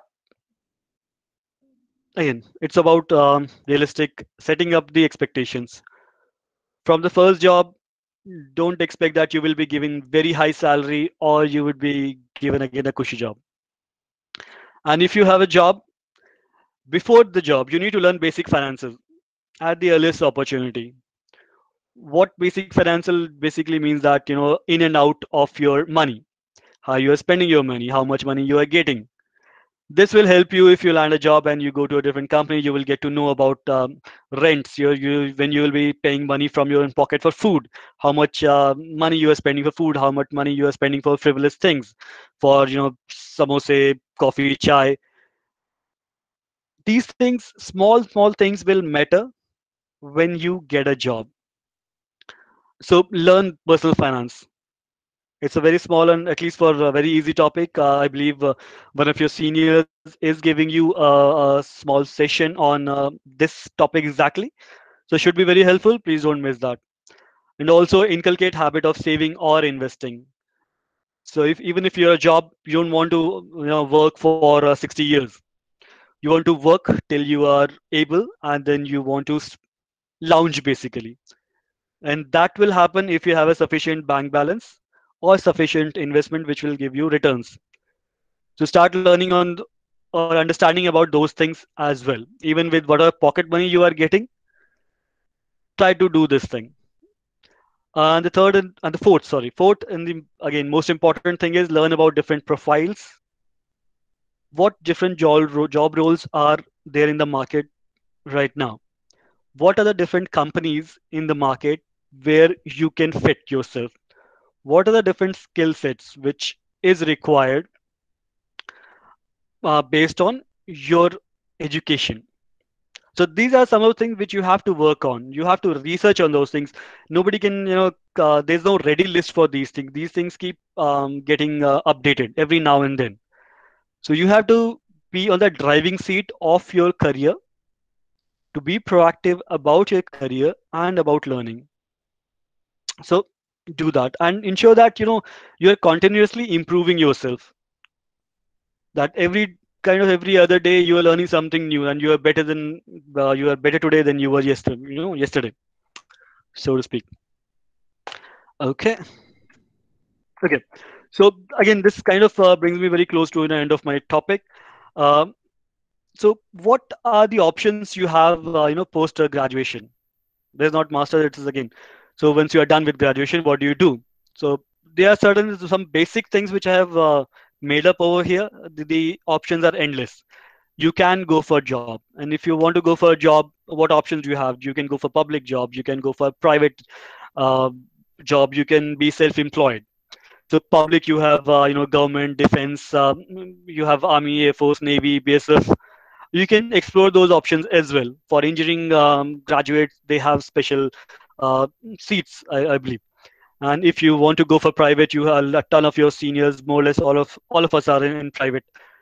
again, it's about realistic setting up the expectations. From the first job, don't expect that you will be given very high salary or you would be given again a cushy job. And if you have a job, before the job, you need to learn basic finances at the earliest opportunity. What basic financial basically means that, in and out of your money, how you are spending your money, how much money you are getting. This will help you if you land a job and you go to a different company. You will get to know about rents. When you will be paying money from your own pocket for food, how much money you are spending for food, how much money you are spending for frivolous things, for samosa, coffee, chai. These things, small things, will matter when you get a job. So learn personal finance. It's a very small and at least for a very easy topic. I believe one of your seniors is giving you a small session on this topic exactly. So it should be very helpful. Please don't miss that. And also inculcate habit of saving or investing. So if even if you're a job, you don't want to work for 60 years. You want to work till you are able, and then you want to lounge basically. And that will happen if you have a sufficient bank balance or sufficient investment which will give you returns. So start learning on or understanding about those things as well. Even with whatever pocket money you are getting, try to do this thing. And the third and the fourth, sorry, fourth and the again most important thing is learn about different profiles. What different job roles are there in the market right now? What are the different companies in the market where you can fit yourself? What are the different skill sets which is required based on your education? So these are some of the things which you have to work on. You have to research on those things. Nobody can, there's no ready list for these things. These things keep getting updated every now and then. So you have to be on the driving seat of your career, to be proactive about your career and about learning. So do that and ensure that you're continuously improving yourself, that every other day you are learning something new and you are better today than you were yesterday, so to speak. Okay. Okay, so again this kind of brings me very close to the end of my topic. um, so what are the options you have post graduation? There's not master, it is again. So once you are done with graduation, what do you do? So there are some basic things which I have made up over here. The options are endless. You can go for a job, and if you want to go for a job, what options do you have? You can go for public job, you can go for private uh, job, you can be self-employed. So public, you have government, defense, you have army, air force, navy, bsf. You can explore those options as well. For engineering graduates, they have special seats, I believe. And if you want to go for private, you have a ton of your seniors, more or less all of us are in private.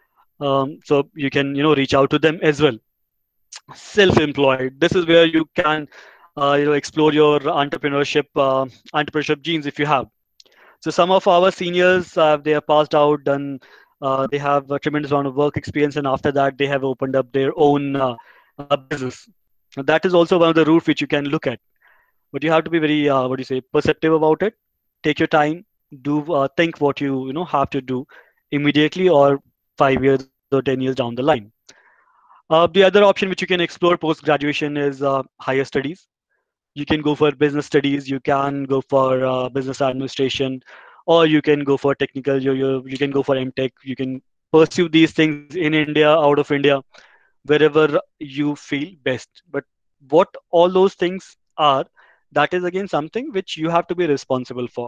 So you can reach out to them as well. Self-employed, this is where you can explore your entrepreneurship genes if you have. So some of our seniors, they have passed out, done, they have a tremendous amount of work experience, and after that they have opened up their own business. And that is also one of the routes which you can look at. But you have to be very, what do you say, perceptive about it. Take your time, do think what you have to do immediately, or 5 years or 10 years down the line. The other option which you can explore post graduation is higher studies. You can go for business studies, you can go for business administration, or you can go for technical, you can go for mtech. You can pursue these things in India, out of India, wherever you feel best. But what all those things are, that is again something which you have to be responsible for.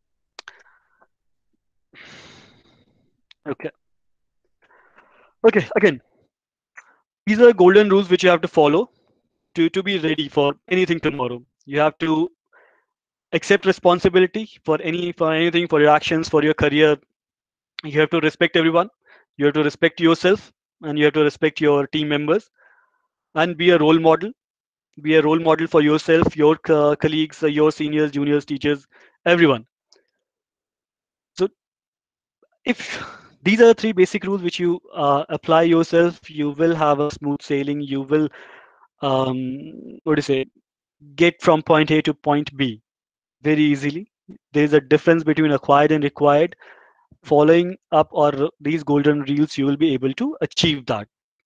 Okay. Okay, again, these are golden rules which you have to follow to be ready for anything tomorrow. You have to accept responsibility for anything, for your actions, for your career. You have to respect everyone, you have to respect yourself, and you have to respect your team members and be a role model. Be a role model for yourself, your colleagues, your seniors, juniors, teachers, everyone. So if these are the three basic rules which you apply yourself, you will have a smooth sailing. You will, what do you say, get from point A to point B very easily. There is a difference between acquired and required. Following up or these golden rules, you will be able to achieve that.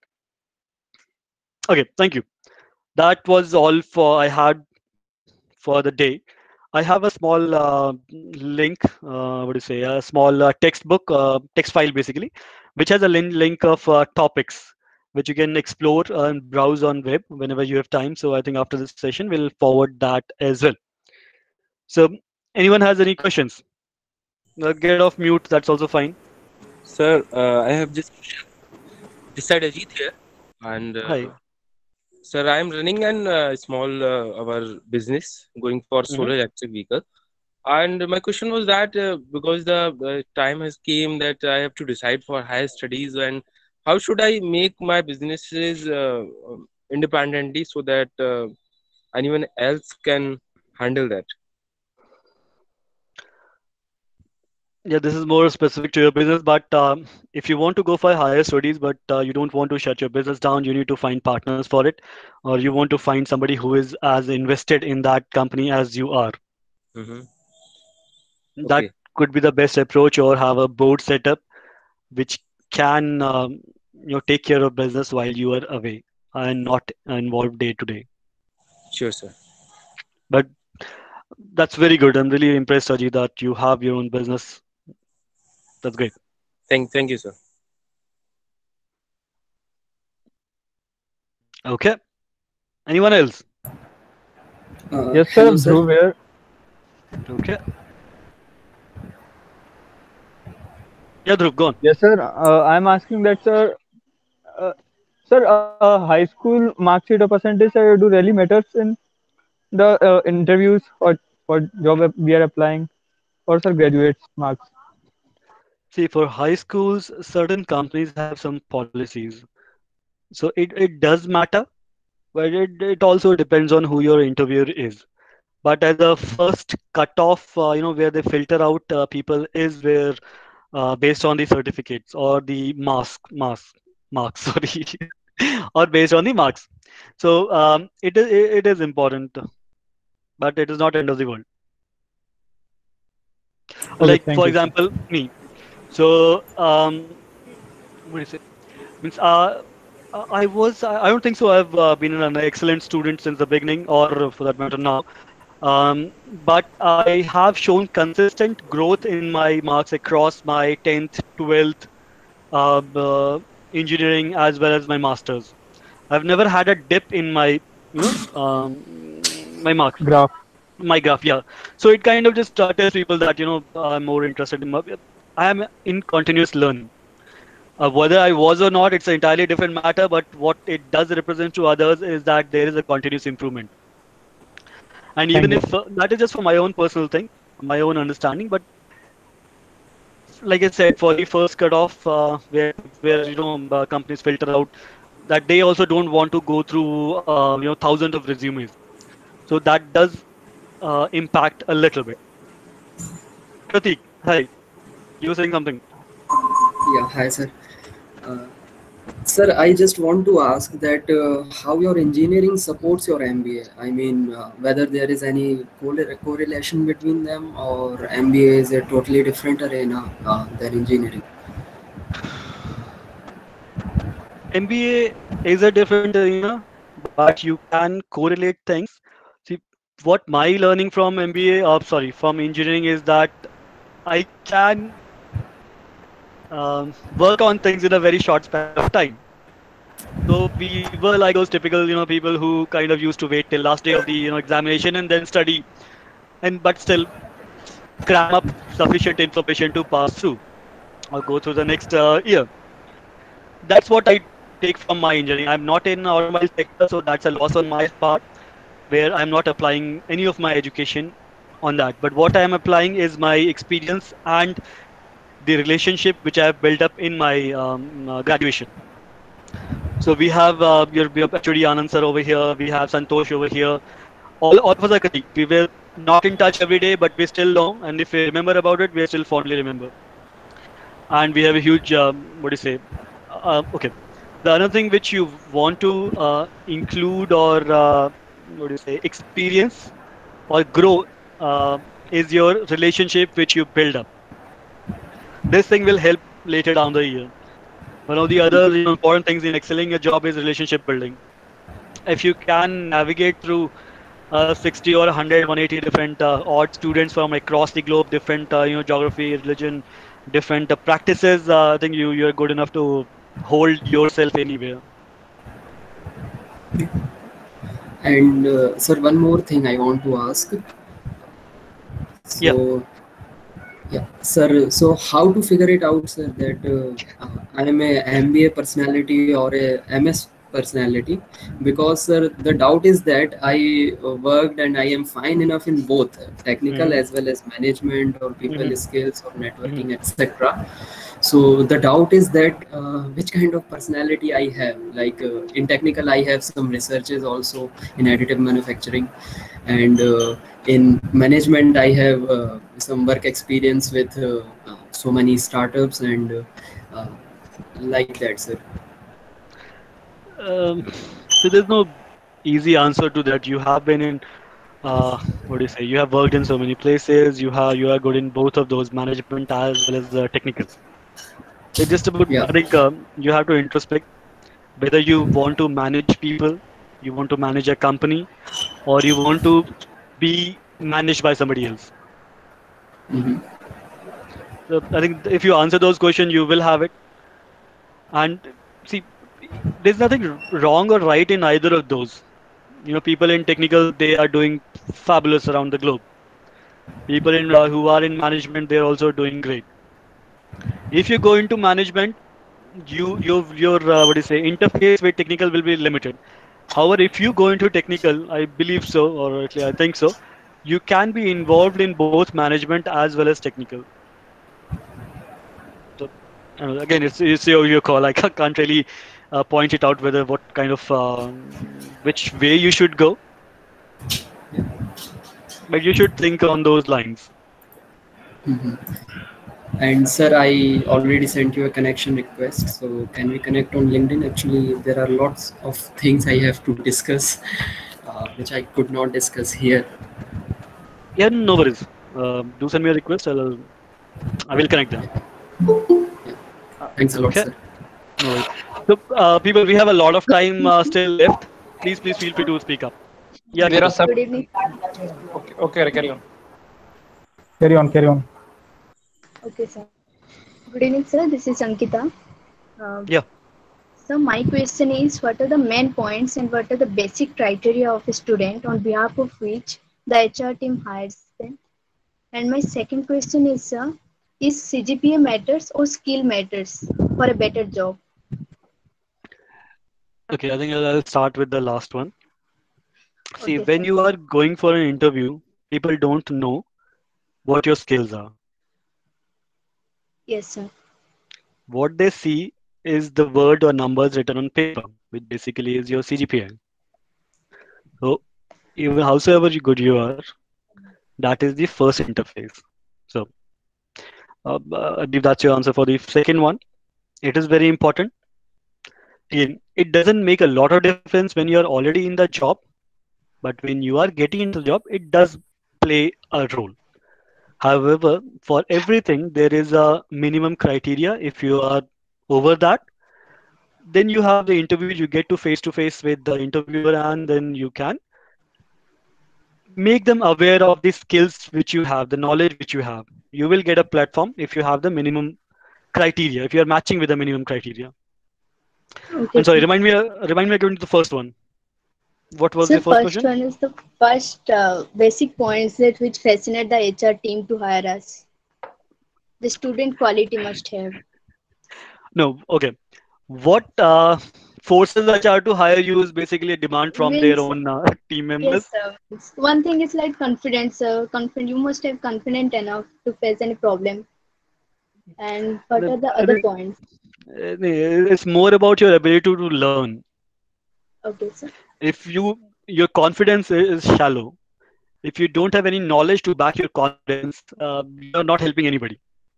Okay, thank you. That was all for I had for the day. I have a small link, what do you say, a small textbook, text file basically, which has a link of topics which you can explore and browse on web whenever you have time. So I think after this session, we'll forward that as well. So anyone has any questions? Get off mute. That's also fine. Sir, I have just this side Ajit here, and Hi. sir, I am running an small our business going for Mhm. solar electric vehicle. And my question was that because the time has came that I have to decide for higher studies, and how should I make my businesses independently so that anyone else can handle that? Yeah, this is more specific to your business, but if you want to go for higher studies, but you don't want to shut your business down, you need to find partners for it, or you want to find somebody who is as invested in that company as you are. Mm-hmm. That Okay. could be the best approach, or have a board setup which can take care of business while you are away and not involved day to day. Sure, sir. But that's very good. I'm really impressed, Ajit, that you have your own business. That's great. Thank you, sir. Okay. Anyone else? Yes, sir. Hello, sir. Dhruv here. Okay. Yeah, Dhruv, go on. Yes, sir. I'm asking that, sir. Sir, high school mark sheet or percentage, sir, do really matters in the interviews or for job we are applying, or sir, graduates marks? See, for high schools, certain companies have some policies. So it does matter, but it also depends on who your interviewer is. But as a first cutoff, where they filter out people is where based on the certificates or the marks, sorry, or based on the marks. So it is important, but it is not end of the world. Okay, Like thank for you, sir. example, me. So what do you say? Means I don't think so. I've been an excellent student since the beginning, or for that matter now. But I have shown consistent growth in my marks across my 10th, 12th, engineering as well as my masters. I've never had a dip in my, my marks, Graph. my graph. Yeah. So it kind of just tells people that I'm more interested in. I am in continuous learning. Whether I was or not, it's an entirely different matter. But what it does represent to others is that there is a continuous improvement. And Thank even you. if that is just for my own personal thing, my own understanding, but like I said, for the first cutoff, where companies filter out, that they also don't want to go through thousands of resumes. So that does impact a little bit. Pratik, hi, you were saying something. Yeah, hi, sir. Uh, Sir, I just want to ask that how your engineering supports your MBA. I mean, whether there is any correlation between them, or MBA is a totally different arena than engineering. MBA is a different arena, but you can correlate things. See, what my learning from MBA, sorry, from engineering is that I can work on things in a very short span of time. So we were like those typical, people who kind of used to wait till last day of the, examination and then study, but still cram up sufficient information to pass through or go through the next year. That's what I take from my engineering. I'm not in automobile sector, so that's a loss on my part, where I'm not applying any of my education on that. But what I am applying is my experience and the relationship which I have built up in my graduation. So we have we have HOD Anand sir over here. We have Santosh over here. All of us are colleagues. We were not in touch every day, but we still know. And if we remember about it, we still fondly remember. And we have a huge, what do you say? Okay. The other thing which you want to include or what do you say, experience or grow is your relationship which you build up. This thing will help later down the year. One of the other important things in excelling a job is relationship building. If you can navigate through 60 or 100, 180 different odd students from across the globe, different geography, religion, different practices, I think you're good enough to hold yourself anywhere. And sir, one more thing I want to ask. So, yeah, sir. So how to figure it out, sir, that I am a MBA personality or a MS personality? Because sir, the doubt is that I worked and I am fine enough in both technical as well as management or people skills or networking, etc. So the doubt is that which kind of personality I have. Like in technical, I have some researches also in additive manufacturing, and in management, I have some work experience with so many startups and like that, sir. So there's no easy answer to that. You have been in, what do you say? You have worked in so many places. You are good in both of those, management as well as technical. It's just about, I think you have to introspect whether you want to manage people, you want to manage a company, or you want to be managed by somebody else. So I think if you answer those questions, you will have it. And see, there's nothing wrong or right in either of those. People in technical, they are doing fabulous around the globe. People in who are in management, they're also doing great. If you go into management, your what do you say, interface with technical will be limited. However, if you go into technical, I believe so, or actually I think so, you can be involved in both management as well as technical. So again, it's your call. I can't really point it out whether what kind of which way you should go, but you should think on those lines. And sir, I already sent you a connection request. So can we connect on LinkedIn? Actually, there are lots of things I have to discuss, which I could not discuss here. Yeah, no worries. Do send me a request. I will connect them. Thanks a lot, sir. No worries. So, people, we have a lot of time still left. Please feel free to speak up. Yeah, there are some. Good evening. Okay, carry on. Carry on. Okay, sir. Good evening, sir. This is Ankita. Yeah. So my question is, what are the main points and what are the basic criteria of a student on behalf of which the HR team hires them? And my second question is, sir, is CGPA matters or skill matters for a better job? Okay, I think I'll start with the last one. See, Okay, when you are going for an interview, people don't know what your skills are. Yes, sir. What they see is the word or numbers written on paper, which basically is your CGPA. So, even howsoever good you are, that is the first interface. So, I believe that's your answer for the second one. It is very important. Again, it doesn't make a lot of difference when you're already in the job, but when you are getting into the job, it does play a role. However, for everything, there is a minimum criteria. If you are over that, then you have the interview, you get to face with the interviewer, and then you can make them aware of the skills which you have, the knowledge which you have. You will get a platform if you have the minimum criteria, if you are matching with the minimum criteria. Okay. And sorry, remind me again to the first one. What was So the first first question? one is the first basic points that which fascinate the HR team to hire us. The student quality must have. No, okay. What forces HR to hire you is basically a demand from their Means, own team members. yes, sir. One thing is like confidence, sir. You must have confident enough to face any problem. And what are the other points? It's more about your ability to learn. Okay, sir. If your confidence is shallow, if you don't have any knowledge to back your confidence, you're not helping anybody.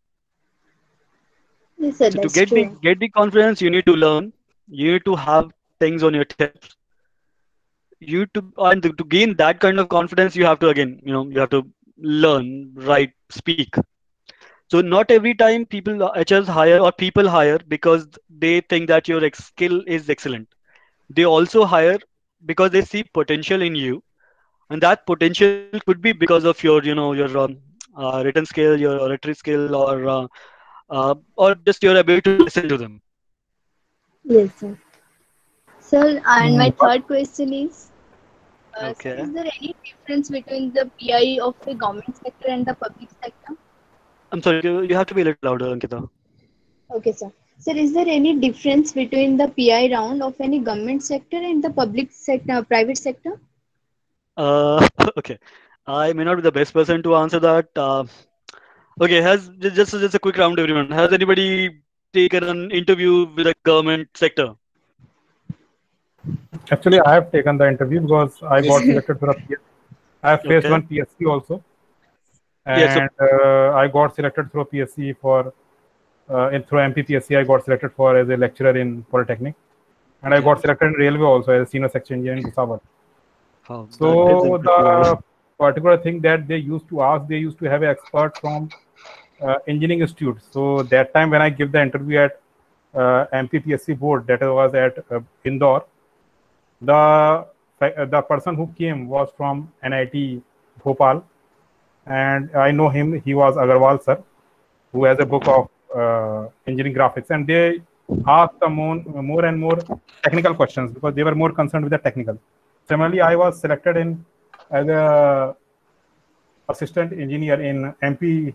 Yes, sir, So to that's true. get the confidence, you need to learn. You need to have things on your tips. To gain that kind of confidence, you have to again, you have to learn, write, speak. So not every time HRs hire or people hire because they think that your skill is excellent. They also hire because they see potential in you, and that potential could be because of your written skill, your oratory skill, or just your ability to listen to them. Yes, sir. Sir, and my What? third question is, sir, Okay. is there any difference between the PI of the government sector and the public sector? I'm sorry, you have to be a little louder, Ankita. Okay, sir. Sir, is there any difference between the PI round of any government sector and the public sector, private sector? Okay. I may not be the best person to answer that. Okay, has just a quick round, everyone. Has anybody taken an interview with a government sector? Actually, I have taken the interview because I got selected for a PS. I have faced Okay. one PSC also, Yeah. So and I got selected through PSC for through MPPSC. I got selected for as a lecturer in Polytechnic, and I okay. got selected in Railway also as a senior section engineer in Bhusawal. Wow, that is So impressive. the particular thing that they used to ask, they used to have an expert from engineering institute. So that time when I give the interview at MPPSC board, that was at Indore, the person who came was from NIT Bhopal, and I know him. He was Agarwal sir, who has a book of engineering graphics, and they asked the more and more technical questions because they were more concerned with the technical. Similarly, I was selected in as a assistant engineer in MP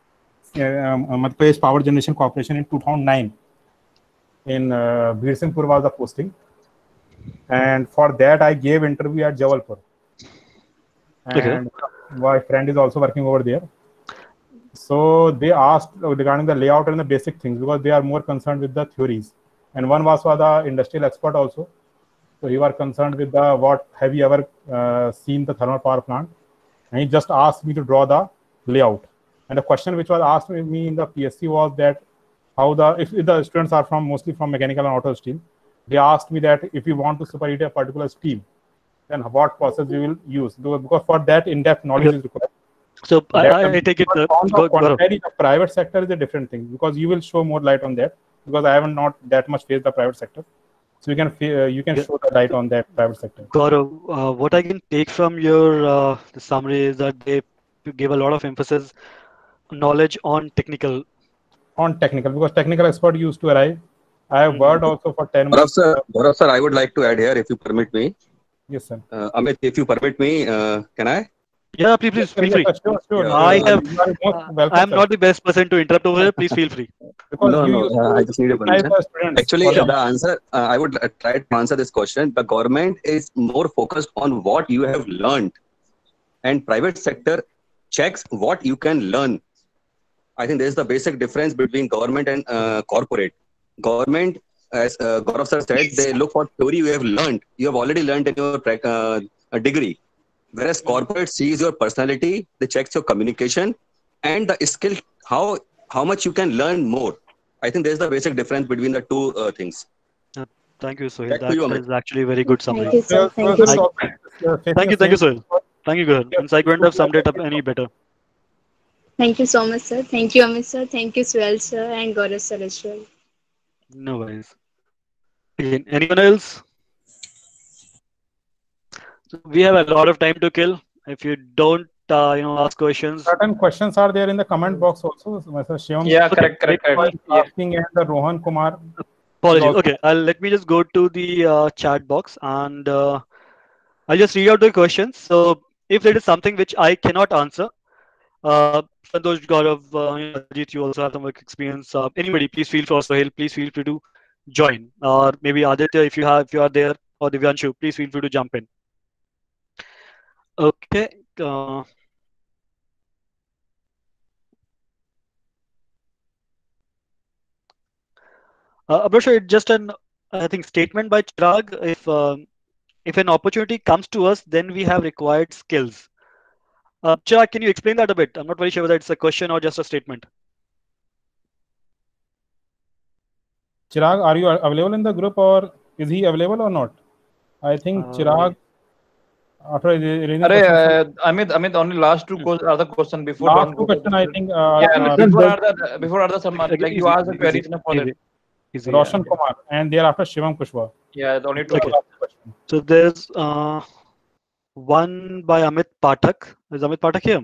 Madhya Pradesh Power Generation Corporation in 2009. In Bir Singhpur was the posting, and for that I gave interview at Jabalpur, Okay. and my friend is also working over there. So they asked regarding the layout and the basic things because they are more concerned with the theories. And one was for the industrial expert also. So he was concerned with the what have you ever seen the thermal power plant? And he just asked me to draw the layout. And the question which was asked me in the PSC was that how if the students are from mostly from mechanical and auto steel, they asked me that if you want to superheat a particular steel, then what process you will use? Because for that in-depth knowledge Okay. is required. So That I take it. on the Gaurav. contrary, the private sector is a different thing because you will show more light on that because I haven't not that much faced the private sector, so you can Yeah. show the light on that private sector. Gaurav, what I can take from your the summary is that they give a lot of emphasis knowledge on technical. On technical because technical expert used to arrive. I have worked also for 10 Gaurav months. sir, I would like to add here if you permit me. Yes, sir. Amit, if you permit me, can I? Yeah, please feel free. Sure. I You are most welcome, am sir. not the best person to interrupt over here. Please feel free. Because No, you used to I just need a advise permission. the students Actually, for the- the answer, I would try to answer this question. The government is more focused on what you have learned, and private sector checks what you can learn. I think there is the basic difference between government and corporate. Government, as Gaurav sir said, they look for theory you have learned. You have already learned in your degree. Whereas corporate sees your personality, they checks your communication and the skill, how much you can learn more. I think there's the basic difference between the two things. Thank you, Sohail. Back to That you, Amit. is actually a very good summary. Thank you, sir. Thank you, sir. Thank you, Sohail. Thank you, Gaurav. And I couldn't have summed it up any better. Thank you so much, sir. Thank you, Amit, sir. Thank you, Swell, sir, and Gaurav, sir, as well. No worries. Again, anyone else? So we have a lot of time to kill. If you don't, ask questions. Certain questions are there in the comment box also. Mr. Shivam. Yeah, correct. Asking and the Rohan Kumar. Apologies. Okay, let me just go to the chat box and I'll just read out the questions. So if there is something which I cannot answer, Santosh, Gaurav, Ajit, you also have some work experience. Anybody, please feel free. Sohail, please feel free to join. Or maybe Aditya, if you are there, or Divyanshu, please feel free to jump in. Okay. Abrasha, it's just an I think statement by Chirag. If an opportunity comes to us, then we have required skills. Chirag, can you explain that a bit? I'm not very sure whether it's a question or just a statement. Chirag, are you available in the group, or is he available or not? I think Chirag. After Amit, only last two other question before last two question. I think. Before other Salman, like you asked the queries for that. Roshan Kumar, and thereafter Shivam Kushwaha. Yeah, the only two. Okay. So there's one by Amit Pathak. Is Amit Pathak here?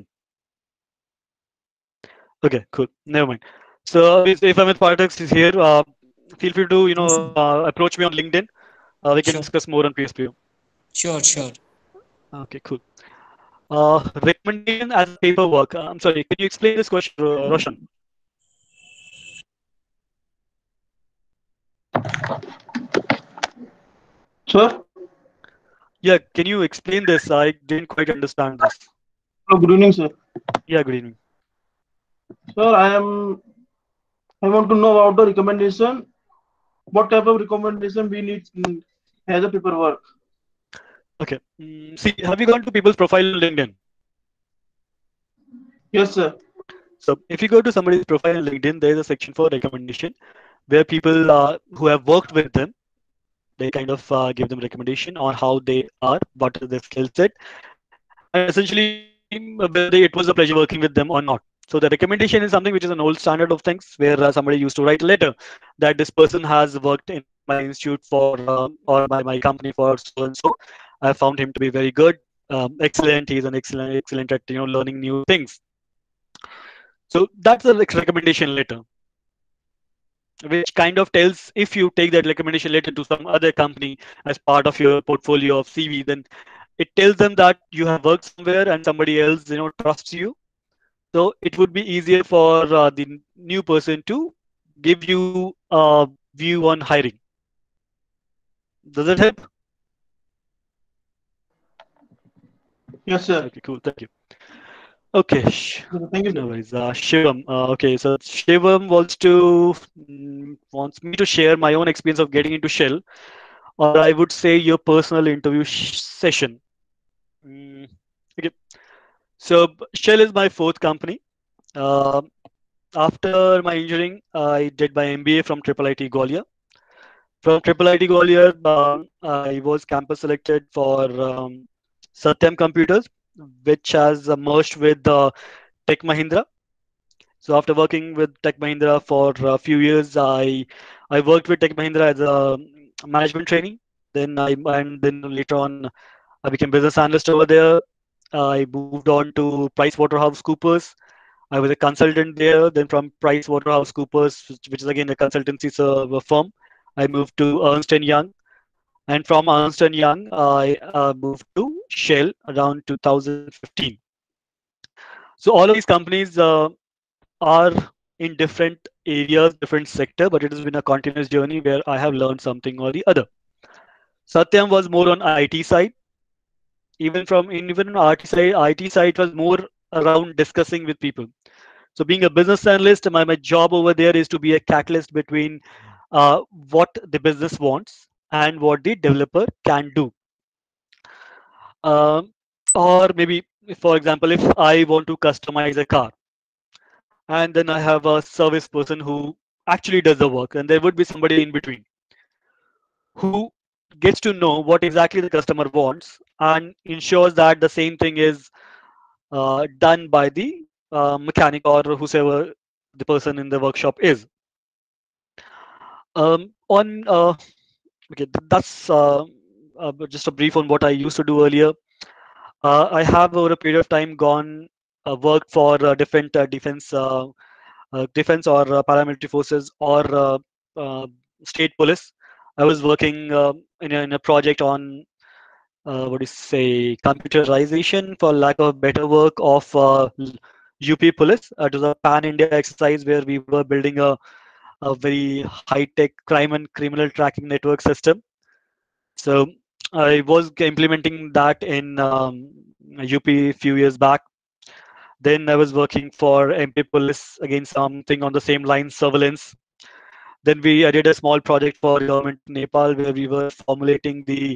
Okay, cool. Never mind. So if Amit Pathak is here, feel free to approach me on LinkedIn. We can discuss more on PSPO. Sure. Okay, cool. Recommendation as paperwork. I'm sorry. Can you explain this question, Roshan? Sir? Yeah, can you explain this? I didn't quite understand this. Hello, good evening, sir. Yeah, good evening. Sir, I want to know about the recommendation. What type of recommendation we need as a paperwork? Okay. See, have you gone to people's profile on LinkedIn? Yes, sir. So if you go to somebody's profile on LinkedIn, there is a section for recommendation where people who have worked with them, they kind of give them recommendation on how they are, what is their skill set, and essentially whether it was a pleasure working with them or not. So the recommendation is something which is an old standard of things where somebody used to write a letter that this person has worked in my institute for or my company for so and so. I found him to be very good, excellent. He's an excellent at learning new things. So that's a recommendation letter, which kind of tells if you take that recommendation letter to some other company as part of your portfolio of CV, then it tells them that you have worked somewhere and somebody else trusts you. So it would be easier for the new person to give you a view on hiring. Does that help? Yes, sir. Okay, cool. Thank you. Okay. Thank you. No worries. Shivam. Okay, so Shivam wants me to share my own experience of getting into Shell, or I would say your personal interview session. Okay. So Shell is my fourth company. After my engineering, I did my MBA from IIIT Gwalior. From IIIT Gwalior, I was campus selected for Satyam Computers, which has merged with Tech Mahindra. So after working with Tech Mahindra for a few years, I worked with Tech Mahindra as a management trainee. Then later on, I became business analyst over there. I moved on to PricewaterhouseCoopers. I was a consultant there. Then from PricewaterhouseCoopers, which is again a consultancy firm, I moved to Ernst & Young. And from Ernst & Young, I moved to Shell around 2015. So all of these companies are in different areas, different sector, but it has been a continuous journey where I have learned something or the other. Satyam was more on IT side. Even on IT side was more around discussing with people. So being a business analyst, my job over there is to be a catalyst between what the business wants and what the developer can do. Or maybe, for example, if I want to customize a car, and then I have a service person who actually does the work, and there would be somebody in between who gets to know what exactly the customer wants and ensures that the same thing is done by the mechanic or whoever the person in the workshop is. Okay, that's just a brief on what I used to do earlier. I have over a period of time worked for different defense or paramilitary forces or state police. I was working in a project on computerization, for lack of a better work, of UP police. It was a pan-India exercise where we were building a very high-tech crime and criminal tracking network system. So I was implementing that in UP a few years back. Then I was working for MP Police, again something on the same line, surveillance. Then I did a small project for government of Nepal where we were formulating the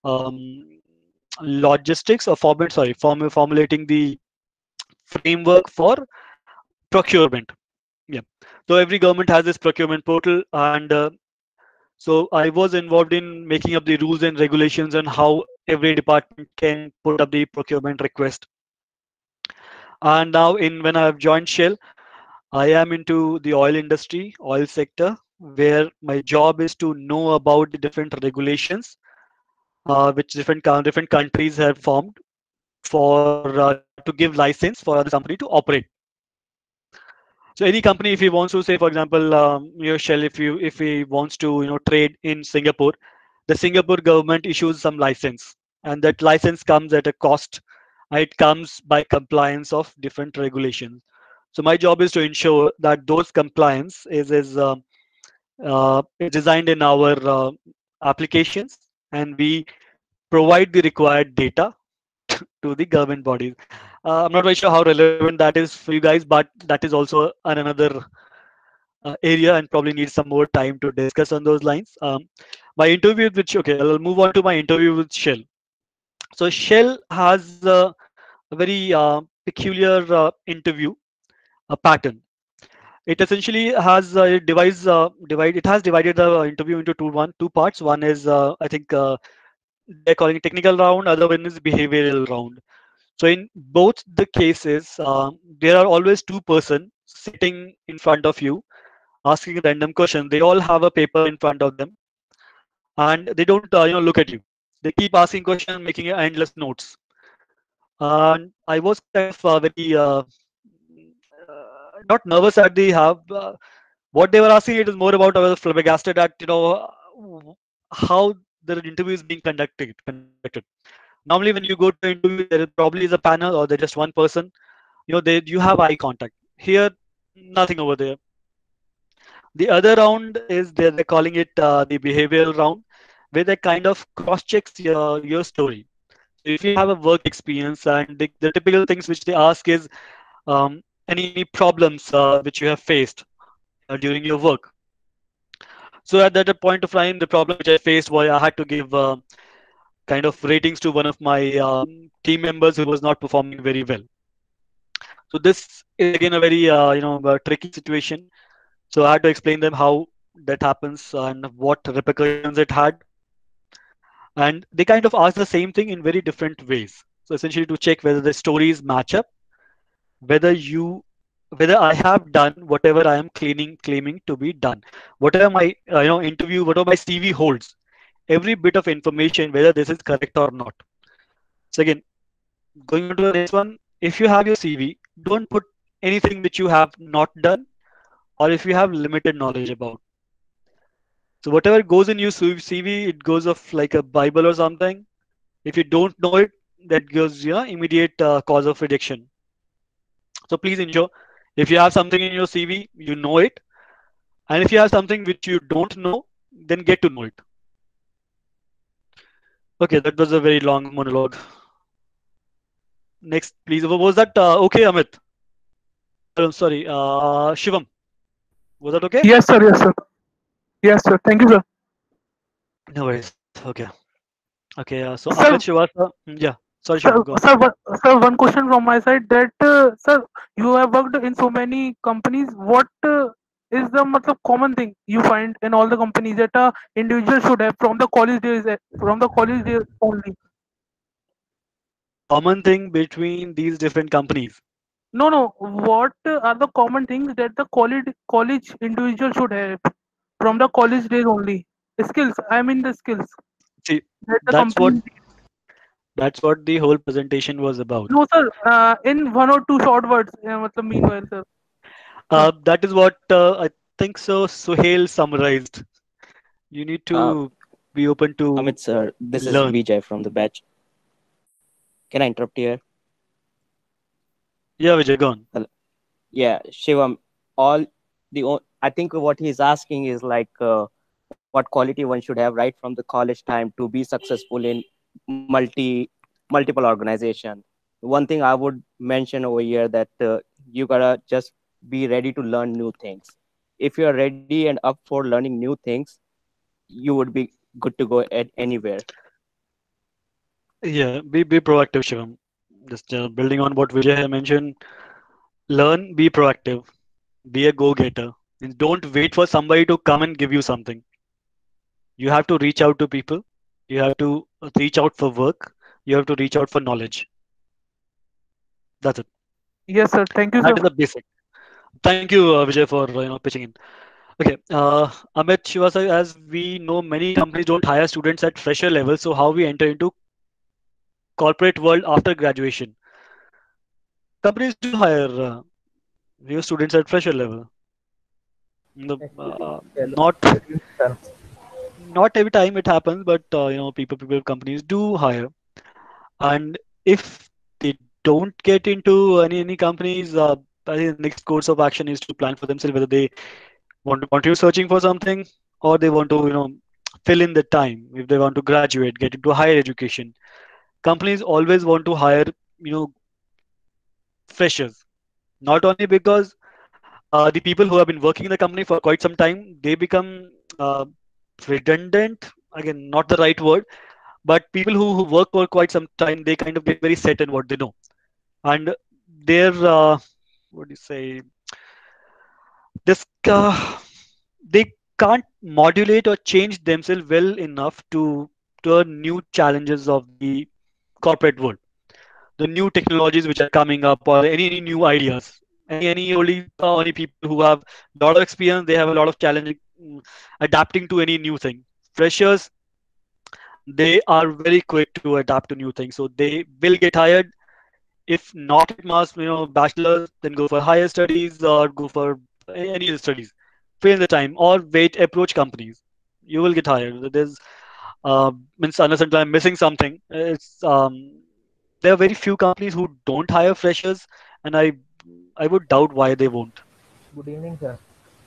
logistics or formulating the framework for procurement. Yeah. So every government has this procurement portal, and so I was involved in making up the rules and regulations and how every department can put up the procurement request. And now when I have joined Shell, I am into the oil industry, oil sector, where my job is to know about the different regulations which different countries have formed for to give license for other company to operate. So any company, if he wants to say, for example, Shell, if he wants to trade in Singapore, the Singapore government issues some license, and that license comes at a cost. It comes by compliance of different regulations. So my job is to ensure that those compliance is designed in our applications, and we provide the required data to the government bodies. I'm not very sure how relevant that is for you guys, but that is also another area and probably need some more time to discuss on those lines. My interview with okay, I'll move on to my interview with Shell. So Shell has a very peculiar interview pattern. It essentially has it has divided the interview into two parts. One is I think they're calling it technical round. Other one is behavioral round. So in both the cases, there are always two person sitting in front of you, asking a random question. They all have a paper in front of them, and they don't look at you. They keep asking questions, making endless notes. And I was kind of very not nervous at the have. What they were asking, it is more about I was flabbergasted at how the interview is being conducted. Normally, when you go to interview, there probably is a panel or there's just one person. You have eye contact. Here, nothing over there. The other round is they're calling it the behavioral round, where they kind of cross checks your story. So if you have a work experience, and the typical things which they ask is any problems which you have faced during your work. So at that point of time, the problem which I faced was I had to give kind of ratings to one of my team members who was not performing very well. So this is again a very tricky situation. So I had to explain them how that happens and what repercussions it had. And they kind of ask the same thing in very different ways. So essentially to check whether the stories match up, whether I have done whatever I am claiming to be done, whatever my interview, whatever my CV holds, every bit of information, whether this is correct or not. So again, going on to the next one, if you have your CV, don't put anything which you have not done, or if you have limited knowledge about. So whatever goes in your CV, it goes off like a Bible or something. If you don't know it, that gives immediate cause of rejection. So please ensure if you have something in your CV, you know it. And if you have something which you don't know, then get to know it. Okay, that was a very long monologue. Next, please. Was that okay, Amit? I'm sorry, Shivam. Was that okay? Yes, sir. Yes, sir. Yes, sir. Thank you, sir. No worries. Okay. Okay. So Sir, Amit Srivastava. Yeah. Sorry, Shivam. Go on. sir, one question from my side that, sir, you have worked in so many companies. What is the common thing you find in all the companies that a individual should have from the college days, only? Common thing between these different companies. No. What are the common things that the college individual should have from the college days only? Skills. I mean the skills. See, That the that's what the whole presentation was about. No, sir. In one or two short words. Meanwhile, sir. That is what I think so. Suhail summarized. You need to be open to Amit sir, this learn. is Vijay from the batch. Can I interrupt here? Yeah, Vijay, go on. Yeah, Shivam. I think what he's asking is like what quality one should have right from the college time to be successful in multiple organization. One thing I would mention over here that you gotta just be ready to learn new things. if you are ready and up for learning new things, you would be good to go at anywhere. Yeah, be proactive, Shivam. Just building on what Vijay had mentioned, learn, be proactive, be a go-getter. And don't wait for somebody to come and give you something. You have to reach out to people. You have to reach out for work. You have to reach out for knowledge. That's it. Yes, sir. Thank you, That sir. is the basic. Thank you, Vijay, for pitching in. Okay, Amit Shivasa, as we know, many companies don't hire students at fresher level. So how we enter into corporate world after graduation? Companies do hire new students at fresher level. Not every time it happens, but people companies do hire, and if they don't get into any companies, I think the next course of action is to plan for themselves whether they want to continue searching for something or they want to fill in the time. If they want to graduate, get into higher education, companies always want to hire you know freshers, not only because the people who have been working in the company for quite some time, they become redundant, again not the right word, but people who work for quite some time, they kind of get very set in what they know, and their what do you say, this they can't modulate or change themselves well enough to new challenges of the corporate world, the new technologies which are coming up, or any new ideas. Any people who have a lot of experience, they have a lot of challenge adapting to any new thing. Freshers, they are very quick to adapt to new things, so they will get hired. If not at mass, bachelor's, then go for higher studies or go for any other studies. Fill in the time or wait, approach companies. You will get hired. There's means unless until I'm missing something. It's there are very few companies who don't hire freshers, and I would doubt why they won't. Good evening, sir.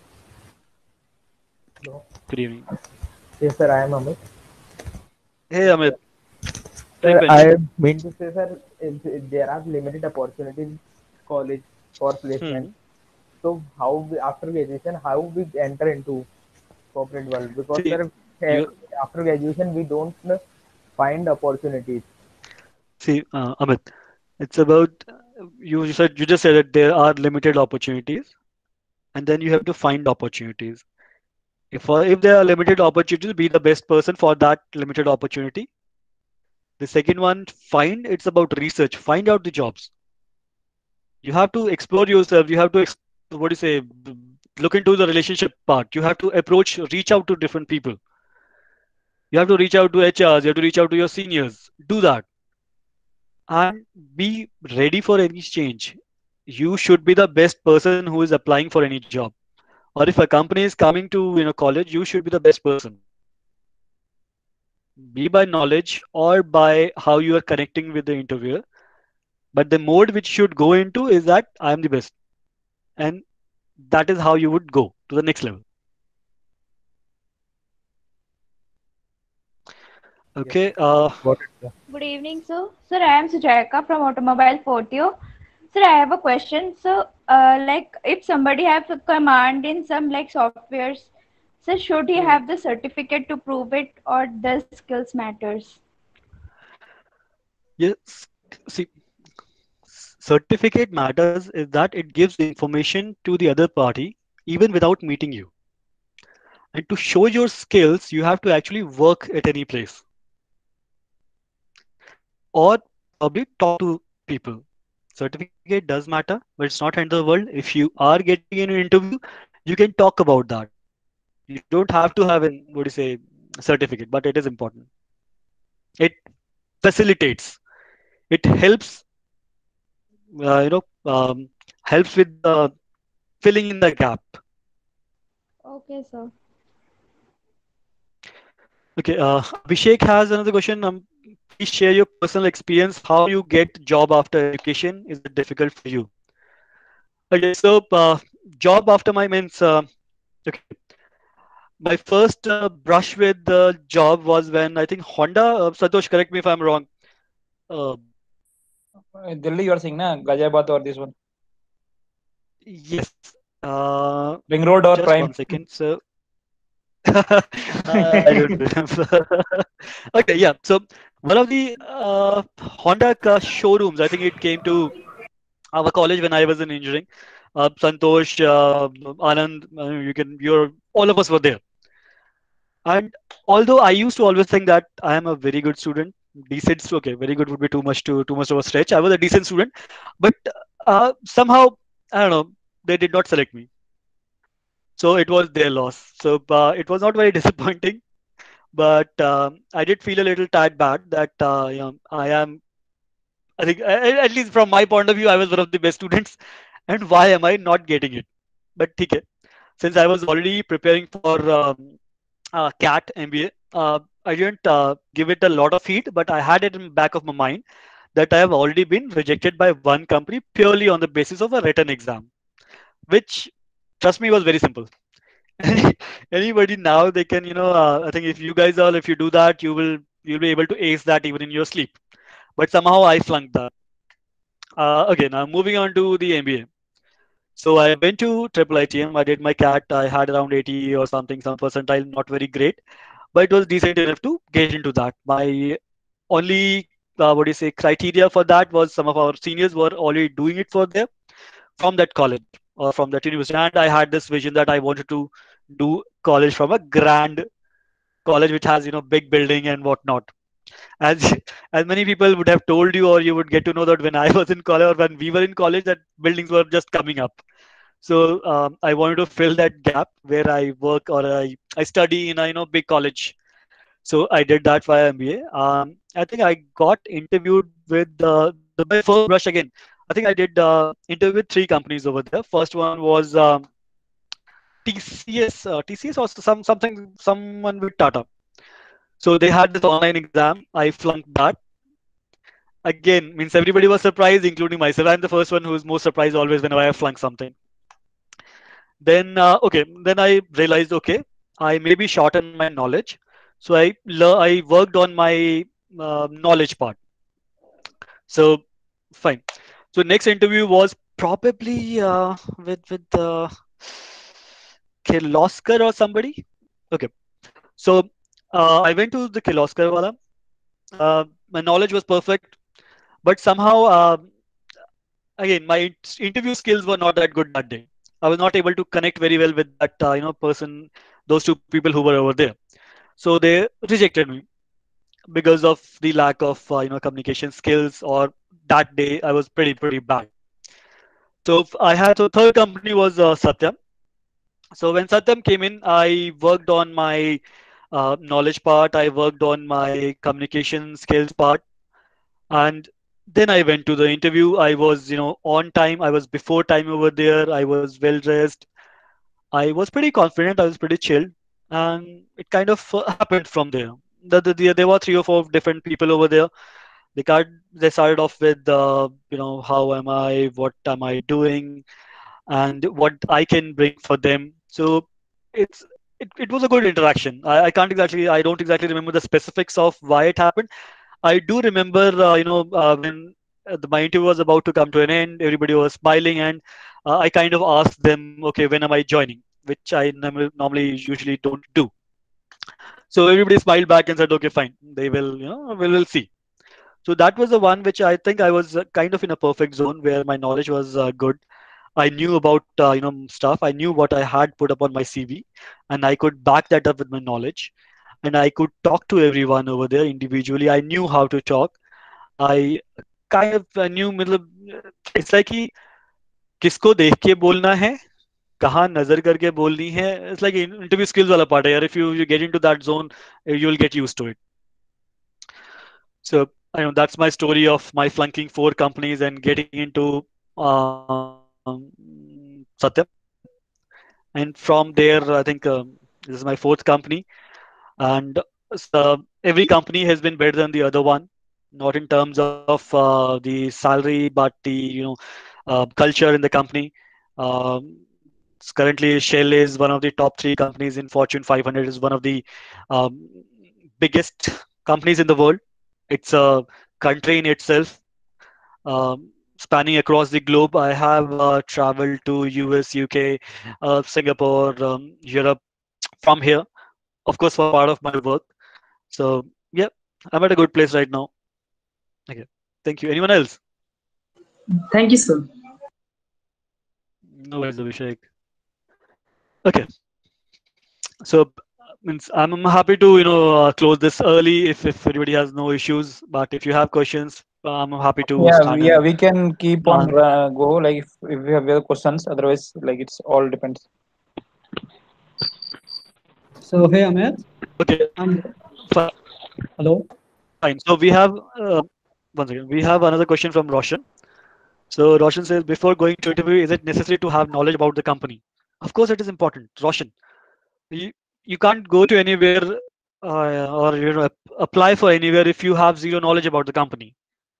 Hello. Good evening. Yes, sir. I am Amit. Hey, Amit. Sir, I mean to say, sir, if there are limited opportunities in college for placement. So how after graduation, how we enter into corporate world? Because sir, after graduation, we don't find opportunities. See, Amit, it's about you just said that there are limited opportunities, and then you have to find opportunities. If there are limited opportunities, be the best person for that limited opportunity. The second one, it's about research. Find out the jobs. You have to explore yourself. You have to look into the relationship part. You have to reach out to different people. You have to reach out to HRs. You have to reach out to your seniors. Do that. And be ready for any change. You should be the best person who is applying for any job. Or if a company is coming to college, you should be the best person. Be by knowledge or by how you are connecting with the interviewer. But the mode which should go into is that I am the best. And that is how you would go to the next level. Okay. Good evening, sir. Sir, I am Sujaika from Automobile Fortio. Sir, I have a question. So, like, if somebody have a command in some like softwares, so should he have the certificate to prove it, or does skills matters? Yes. See, certificate matters is that it gives information to the other party even without meeting you. And to show your skills, you have to actually work at any place. Or probably talk to people. Certificate does matter, but it's not end of the world. If you are getting in an interview, you can talk about that. You don't have to have a certificate, but it is important. It facilitates. It helps. Helps with filling in the gap. Okay, sir. Okay, Abhishek has another question. Please share your personal experience. How you get job after education? Is it difficult for you? Okay, so job after my means. Okay, my first brush with the job was when I think Honda. Santosh, correct me if I'm wrong. Delhi, you are saying, na? Ghaziabad or this one? Yes, Ring Road or Just Prime? 1 second. So I don't remember. Okay, yeah. So one of the Honda car showrooms, I think it came to our college when I was in engineering. Santosh, Anand, all of us were there. And although I used to always think that I am a very good student, decent, okay, very good would be too much of a stretch. I was a decent student, but somehow I don't know, they did not select me. So it was their loss. So it was not very disappointing, but I did feel a little tad bad that I am. I think at least from my point of view, I was one of the best students, and why am I not getting it? But okay, since I was already preparing for CAT MBA, I didn't give it a lot of heed, but I had it in the back of my mind that I have already been rejected by one company purely on the basis of a written exam, which, trust me, was very simple. Anybody now they can, I think if you guys all, if you do that, you'll be able to ace that even in your sleep. But somehow I flunked that. Okay, now moving on to the MBA. So I went to Triple ITM. I did my CAT. I had around 80 or something, some percentile, not very great, but it was decent enough to get into that. My only, what do you say, criteria for that was some of our seniors were already doing it for them from that college or from that university. And I had this vision that I wanted to do college from a grand college which has, big building and whatnot. As as many people would have told you, or you would get to know that when I was in college or when we were in college, that buildings were just coming up. So I wanted to fill that gap where I work or I study in a big college. So I did that via MBA. I think I got interviewed with the my first brush again. I think I did interview with 3 companies over there. First one was TCS, TCS or someone with Tata. So they had this online exam. I flunked that. Again, means everybody was surprised, including myself. I'm the first one who's most surprised always whenever I flunk something. Then then I realized, okay, I may be short on my knowledge. So I worked on my knowledge part. So fine. So next interview was probably with Kirloskar or somebody. Okay. So I went to the Kirloskar wala. My knowledge was perfect, but somehow again my interview skills were not that good that day. I was not able to connect very well with that person, those 2 people who were over there. So they rejected me because of the lack of communication skills, or that day I was pretty bad. So third company was Satyam. So when Satyam came in, I worked on my knowledge part. I worked on my communication skills part, and then I went to the interview. I was on time. I was before time over there. I was well dressed. I was pretty confident. I was pretty chill, and it kind of happened from there. There were 3 or 4 different people over there. They started off with how am I, what am I doing, and what I can bring for them. So it was a good interaction. I don't exactly remember the specifics of why it happened. I do remember when my interview was about to come to an end, everybody was smiling, and I kind of asked them, okay, when am I joining, which I normally usually don't do. So everybody smiled back and said, okay, fine, they will, we'll see. So that was the one which I think I was kind of in a perfect zone where my knowledge was good. I knew about stuff. I knew what I had put up on my CV, and I could back that up with my knowledge, and I could talk to everyone over there individually. I knew how to talk. I kind of knew, it's like कि किसको देख के बोलना है, कहाँ नजर करके बोलनी है. It's like interview skills वाला part है यार. If you get into that zone, you'll get used to it. So that's my story of my flunking 4 companies and getting into Satyam. And from there, I think this is my 4th company, and every company has been better than the other one, not in terms of the salary, but the culture in the company. Currently, Shell is one of the top 3 companies in Fortune 500. Is one of the biggest companies in the world. It's a country in itself. spanning across the globe. I have traveled to US, UK, Singapore, Europe from here, of course, for part of my work. So yeah, I'm at a good place right now. Okay, thank you. Anyone else? Thank you, sir. No worries, Abhishek. Okay, so means I'm happy to close this early if anybody has no issues. But if you have questions, I'm happy to stand Yeah, and we can keep on answer. go like if we have other questions. Otherwise, like it's all depends. So, hey, Amit. Okay, fine. Hello. Fine. So we have once again we have another question from Roshan. So Roshan says, before going to interview, is it necessary to have knowledge about the company? Of course, it is important, Roshan. You you can't go to anywhere or apply for anywhere if you have zero knowledge about the company.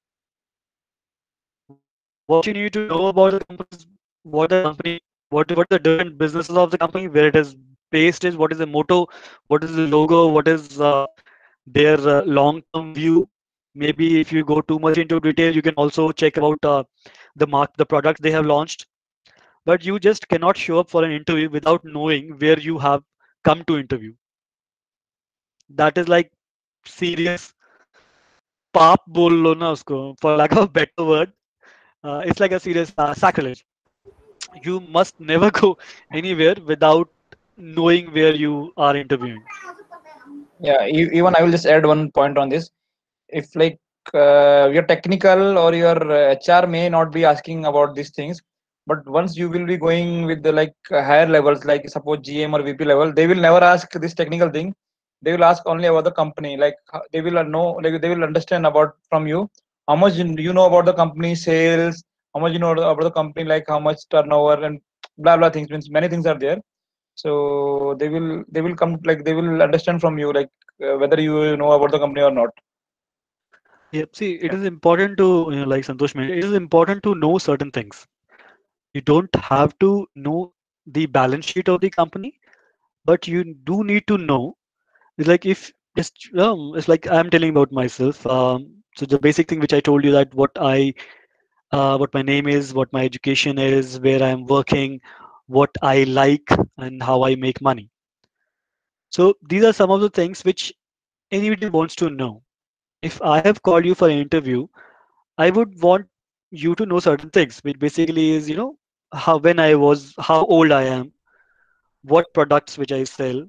What you need to know about the company is what the company, what the different businesses of the company, where it is based is, what is the motto, what is the logo, what is their long-term view. Maybe if you go too much into detail, you can also check about the products they have launched. But you just cannot show up for an interview without knowing where you have come to interview. That is like serious पाप बोल लो ना उसको, for lack of a better word. It's like a serious sacrilege. You must never go anywhere without knowing where you are interviewing. Yeah, even I will just add one point on this. If like your technical or your HR may not be asking about these things, but once you will be going with the like higher levels, like suppose GM or VP level, they will never ask this technical thing. They will ask only about the company. Like they will know, like they will understand about from you how much you know about the company sales, how much you know about the company, like how much turnover and blah blah things. Means many things are there. So they will come like they will understand from you like whether you know about the company or not. Yep. See, it is important to, like Santosh mentioned, it is important to know certain things. You don't have to know the balance sheet of the company, but you do need to know. It's like if it's like I'm telling about myself. So the basic thing which I told you, that what my name is, what my education is, where I'm working, what I like, and how I make money. So these are some of the things which anybody wants to know. If I have called you for an interview, I would want you to know certain things, which basically is, how old I am, what products which I sell,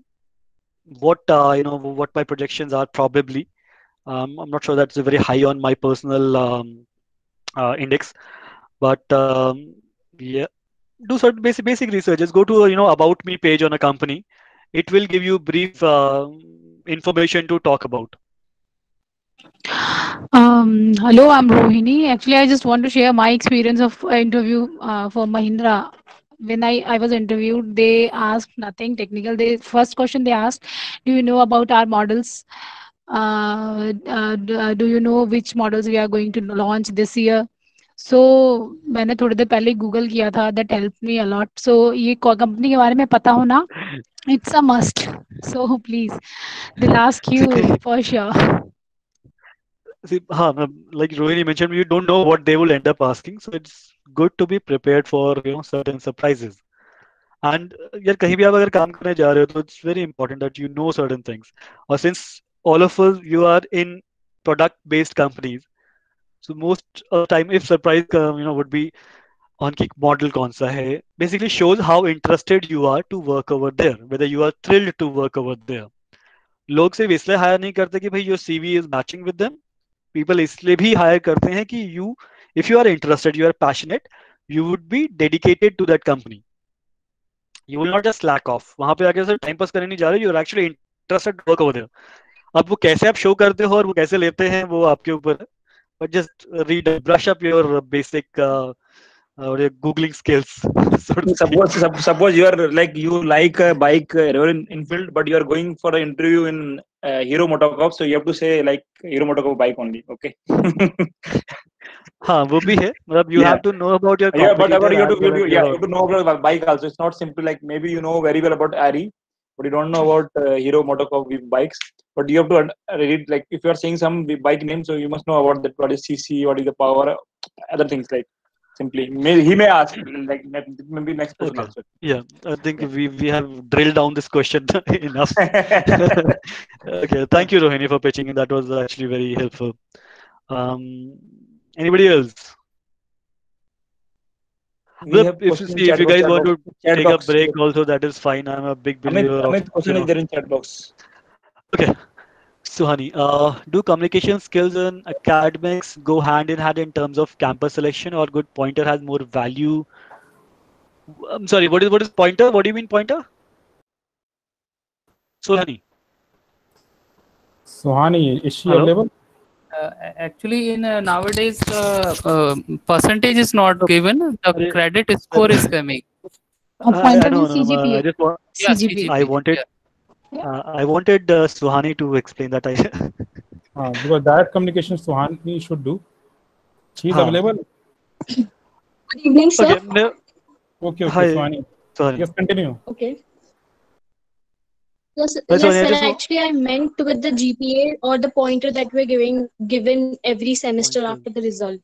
what my projections are probably. I'm not sure that's very high on my personal index, but yeah, do certain basic researches. Go to about me page on a company. It will give you brief information to talk about. Hello, I'm Rohini. Actually, I just want to share my experience of interview for Mahindra. When I was interviewed, they asked nothing technical. They first question they asked, "Do you know about our models? Do you know which models we are going to launch this year?" So मैंने थोड़ी देर पहले Google किया था. That helped me a lot. So ये company के बारे में पता होना, it's a must. So please, they'll ask you for sure. See, like Rohini mentioned, you don't know what they will end up asking, so it's good to be prepared for certain surprises. And यार कहीं भी आप अगर काम करने जा रहे हो, तो it's very important that you know certain things. Or since all of us, you are in product-based companies, so most of the time, if surprise would be on कि model कौन सा है, basically shows how interested you are to work over there, whether you are thrilled to work over there. लोग सिर्फ इसलिए higher नहीं करते कि भाई your CV is matching with them. People इसलिए भी हायर करते हैं कि if you are interested, you are passionate, you would be dedicated to that company. You will not just slack off. वहां पे आके सिर्फ टाइम पास करने नहीं जा रहे, you are actually interested to work over there. अब वो कैसे आप शो करते हो और वो कैसे लेते हैं, वो आपके ऊपर है. But just brush up your basic your googling skills. So to speak. Suppose you are like you like a bike Royal Enfield, but you are going for an interview in Hero MotoCorp, so you have to say like Hero MotoCorp bike only. Okay. हाँ, वो भी है. मतलब you have to know about your Yeah, but competitor you have as well as you your have to know about bike also. It's not simple like maybe you know very well about Ari, but you don't know about Hero MotoCorp bikes. But you have to read like if you are saying some bike name, so you must know about that. What is CC? What is the power? Other things like. Simply, he may ask like maybe next person Okay. answer. Yeah, I think we have drilled down this question enough. Okay, thank you, Rohini, for pitching in. That was actually very helpful. Anybody else? We have If question in if chat you box, guys want to chat take a box. break, also that is fine. I'm a big believer of Amit, question is there in chat box. Okay, Suhani, do communication skills and academics go hand in hand in terms of campus selection, or good pointer has more value? I'm sorry, what is pointer? What do you mean pointer? Suhani. Suhani, is she Hello? available? Actually, in nowadays, percentage is not given. The credit score is coming. Pointer No, means CGPA. I just want. Yeah, CGPA. I wanted. I wanted Suhani to explain that. Because direct communication Suhani should do. She is available. Good evening, sir. Okay. No. Okay, Hi, Suhani. Suhani. Yes, continue. Okay. Yes, Hi, yes, Suhani, I sir. just Actually, I meant with the GPA or the pointer that we're given every semester after the result.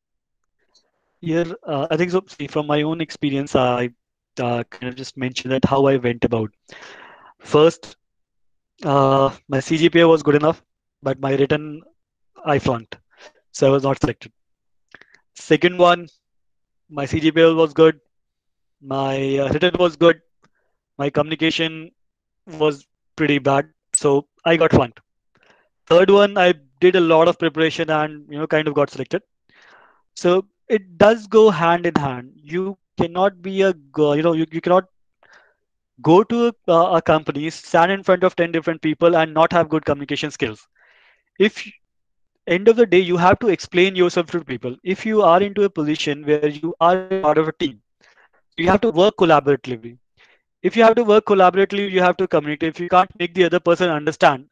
Here, I think so. See, from my own experience, I kind of just mentioned that how I went about. First, my CGPA was good enough, but my written I flunked, so I was not selected. Second one, my CGPA was good, my written was good, my communication was pretty bad, so I got flunked. Third one, I did a lot of preparation and kind of got selected. So it does go hand in hand. You cannot be you cannot go to a company, stand in front of 10 different people and not have good communication skills. If end of the day, you have to explain yourself to people. If you are into a position where you are part of a team, you have to work collaboratively. If you have to work collaboratively, you have to communicate. If you can't make the other person understand,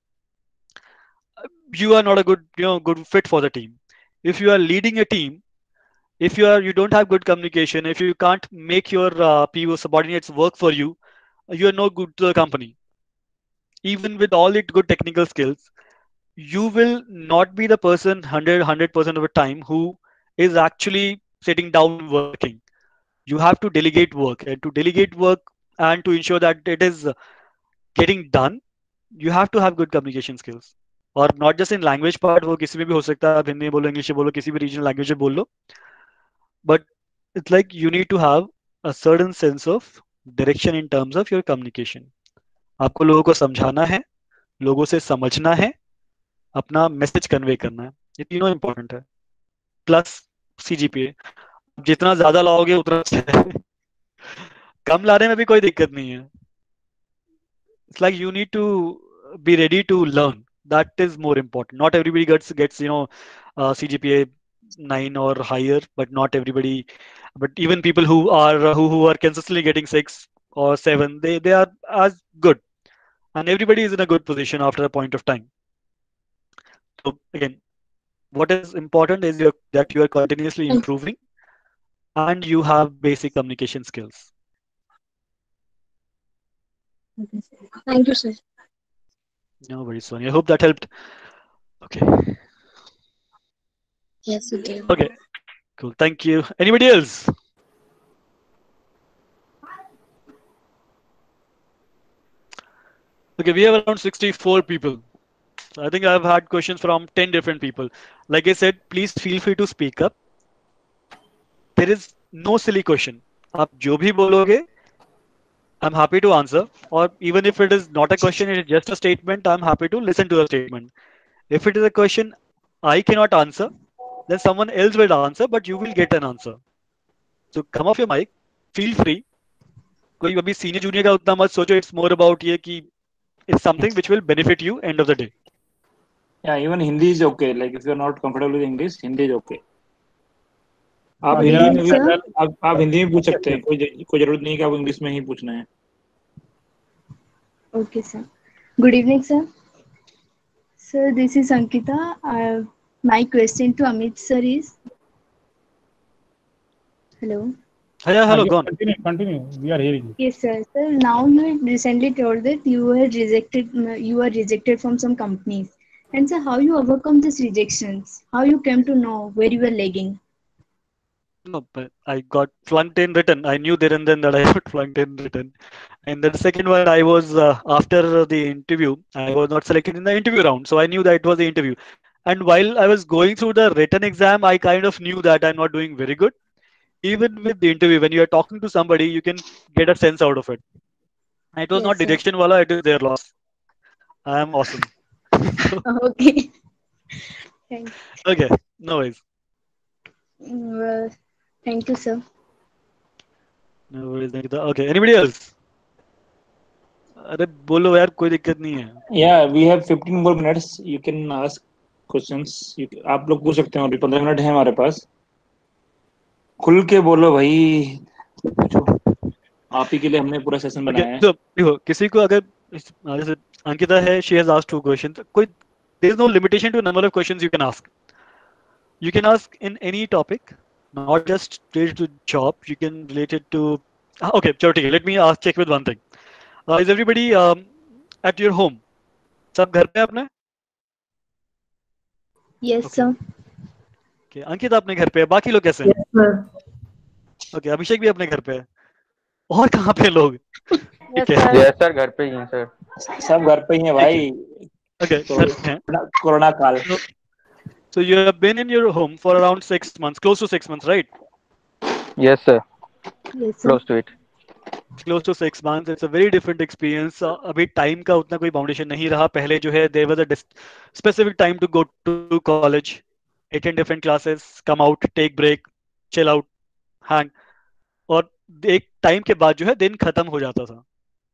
you are not a good fit for the team. If you are leading a team, if you don't have good communication, if you can't make your PO subordinates work for you, you are no good to the company. Even with all its good technical skills, you will not be the person 100% of the time who is actually sitting down and working. You have to delegate work, and to delegate work and to ensure that it is getting done, you have to have good communication skills. और not just in language part, वो किसी में भी हो सकता है, आप हिंदी में बोलो, इंग्लिश में बोलो, किसी भी regional language में बोल लो. But it's like you need to have a certain sense of direction in terms of your communication. आपको लोगों को समझाना है, लोगों से समझना है, अपना मैसेज कन्वे करना है. ये तीनों इंपॉर्टेंट है. प्लस CGPA, जितना ज्यादा लाओगे उतना अच्छा है. कम लाने में भी कोई दिक्कत नहीं है. It's like you need to be ready to learn. That is more important. Not everybody gets CGPA 9 or higher, but not everybody. But even people who are consistently getting 6 or 7, they are as good, and everybody is in a good position after a point of time. So again, what is important is that you are continuously improving, and you have basic communication skills. Thank you, sir. No worries, Sonia. I hope that helped. Okay. Yes, it did. Okay. Cool. Thank you. Anybody else? Okay, we have around 64 people. I think I've had questions from 10 different people. Like I said, please feel free to speak up. There is no silly question. आप जो भी बोलोगे, I'm happy to answer. Or even if it is not a question, it is just a statement, I'm happy to listen to the statement. If it is a question I cannot answer, then someone else will answer, but you will get an answer. So come off your mic, feel free. कोई अभी senior junior का उतना मत सोचो. It's more about ये कि it's something which will benefit you end of the day. Yeah, even Hindi is okay. Like if you're not comfortable with English, Hindi is okay. आप Good Hindi में evening, भी sir. आप हिंदी में पूछ सकते हैं. कोई जरूरत नहीं कि आप इंग्लिश में ही पूछना है. Okay, sir. Good evening, sir. Sir, this is Ankita. My question to Amit sir is. Hello. Yeah, hello, go on. Continue. We are hearing you. Yes, sir. Sir, now you recently told that you were rejected from some companies. And sir, how you overcome these rejections? How you came to know where you were lagging? No, but I got flunked in written. I knew there and then that I got flunked in written. And the second one, I was after the interview, I was not selected in the interview round, so I knew that it was the interview. And while I was going through the written exam, I kind of knew that I'm not doing very good. Even with the interview, when you are talking to somebody, you can get a sense out of it. And it was not Yes, sir. dejection wala, it is their loss. I am awesome. Okay. Thank, Okay, no worries. well, thank you, sir. No worries, Nikita. Okay, anybody else? अरे बोलो यार कोई दिक्कत नहीं है. Yeah, we have 15 more minutes. You can ask questions. आप लोग पूछ सकते हैं, अभी 15 मिनट है हमारे पास. खुल के बोलो भाई, पूछो. आप ही के लिए हमने पूरा सेशन बनाया Okay, है. so देखो किसी को अगर जैसे अंकिता है, she has asked 2 questions. कोई there is no limitation to number of questions you can ask. You can ask in any topic, not just related to job. You can relate it to. Okay, चलो ठीक है. Let me check with one thing. Is everybody at your home? सब घर पे अपने? Yes, sir. Okay, Ankita अपने घर पे है. बाकी लोग कैसे हैं? Yes, sir. Okay, अभिषेक भी अपने घर पे है. और कहाँ पे लोग? ठीक है. यस सर, घर पे ही हैं सर. सब घर पे ही हैं भाई. Okay, कोरोना काल. So you have been in your home for around 6 months, close to 6 months, right? Yes sir. Yes, sir. Close to it. Close to 6 months. It's a very different experience. अभी time का उतना कोई बाउंडेशन नहीं रहा. पहले जो है there was a specific time to go to college, attend different classes, come out, take break, chill out, hang. और एक टाइम के बाद जो है दिन खत्म हो जाता था.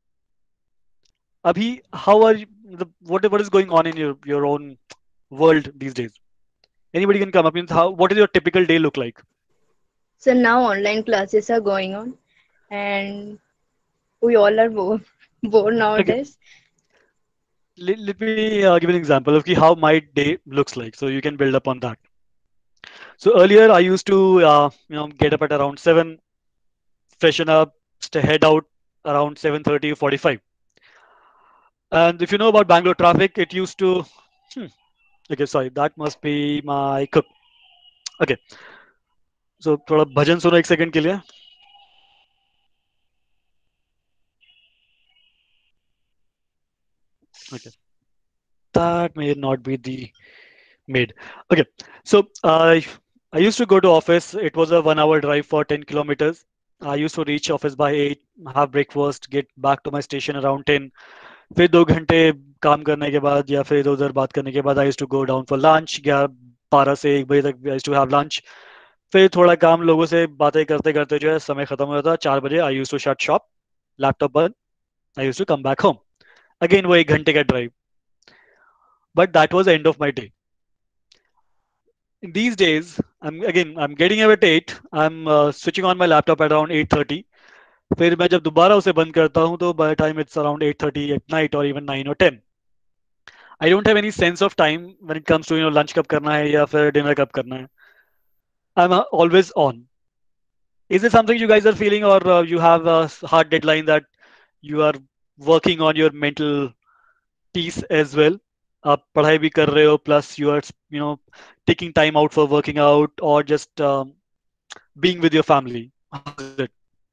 अभी how are you, what is going on in your own world these days? Anybody can come up with what does your typical day look like? So now online classes are going on, and we all are bored nowadays. Let me give an example of how my day looks like, so you can build up on that. So earlier I used to get up at around 7, freshen up, head out around 7:30 or 45. And if you know about Bangalore traffic, it used to okay, sorry, that must be my cook. Okay, so थोड़ा भजन सुनो 1 second के लिए. Okay, that may not be the maid. Okay, so I used to go to office. It was a 1-hour drive for 10 kilometers. I used to reach office by 8, have breakfast, get back to my station around 10. फिर 2 घंटे काम करने के बाद या फिर इधर-उधर बात करने के बाद I used to go down for lunch. 12 से 1 बजे तक I used to have lunch. फिर थोड़ा काम लोगों से बातें करते करते जो है समय खत्म हो जाता. 4 बजे I used to shut shop, laptop बंद. I used to come back home. Again वो 1 घंटे का drive. But that was the end of my day. These days, I'm getting up at 8. I'm switching on my laptop at around 8:30. फिर मैं जब दोबारा उसे बंद करता हूँ तो by the time it's around 8:30 at night or even 9 or 10. I don't have any sense of time when it comes to lunch कब करना है या फिर dinner कब करना है. I'm always on. Is it something you guys are feeling, or you have a hard deadline that you are working on your mental peace as well? आप पढ़ाई भी कर रहे हो plus you are taking time out for working out or just being with your family. How's it?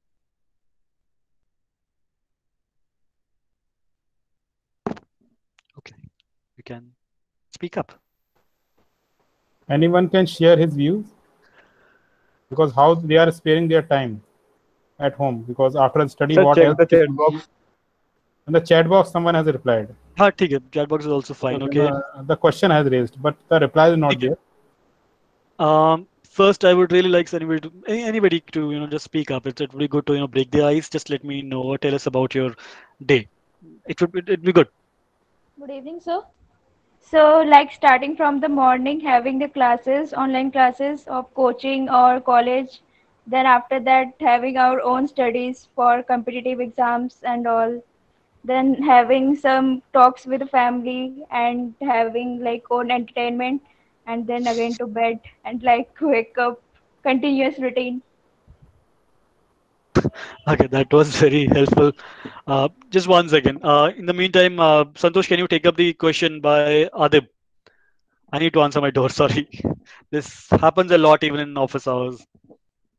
Okay, you can speak up. Anyone can share his views, because how they are sparing their time at home, because after study Sir, what check else? the chat box. In the chat box someone has replied. हाँ ठीक है, chat box is also fine. Okay. The question has raised, but the reply is not there. First, I would really like anybody to just speak up. It would be good to break the ice. Just let me know or tell us about your day. It'd be good. Good evening, sir. So, like starting from the morning, having the classes, online classes of coaching or college. Then after that, having our own studies for competitive exams and all. Then having some talks with the family and having like own entertainment, and then again to bed and like wake up, continuous routine. Okay, that was very helpful. Just 1 second. In the meantime, Santosh, can you take up the question by Adib? I need to answer my door. Sorry, this happens a lot even in office hours.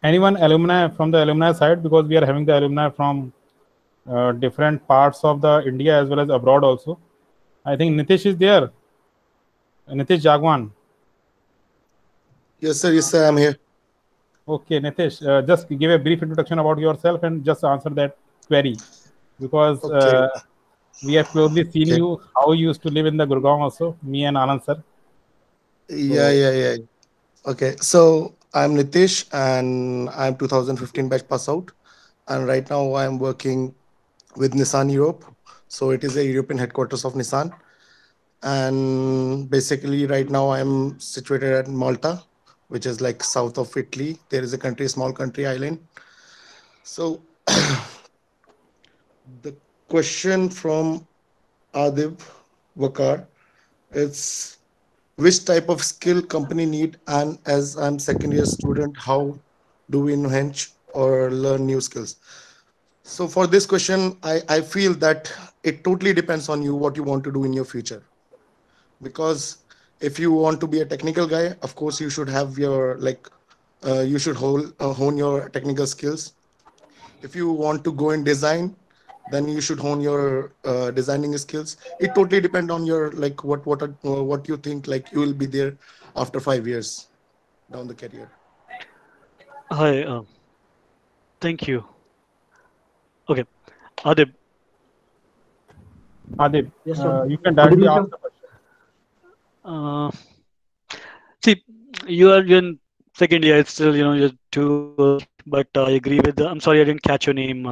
Anyone alumni from the alumni side, because we are having the alumni from different parts of the India as well as abroad also. I think Nitish is there. Nitish Jagwan. Yes, sir. Yes, sir. I'm here. Okay, Nitish, just give a brief introduction about yourself and just answer that query, because Okay. we have closely seen Okay. you how you used to live in the Gurgaon also, me and Anand sir. Yeah. Okay. So I'm Nitish and I'm 2015 batch pass out. And right now I'm working with Nissan Europe. So it is a European headquarters of Nissan. And basically right now I'm situated at Malta, which is like south of Italy. There is a country, small country island. So the question from Adib Wakar, it's which type of skill company need, and as I'm second year student, how do we enhance or learn new skills? So for this question, I feel that it totally depends on you what you want to do in your future. Because if you want to be a technical guy, of course you should have your you should hone your technical skills. If you want to go in design, then you should hone your designing skills. It totally depends on your what you think like you will be there after 5 years down the career. Hi, thank you. Okay, Adib. Adib, Yes, sir. you can directly ask the question. See, you're in second year. It's still you're too early. But I agree with. I'm sorry, I didn't catch your name.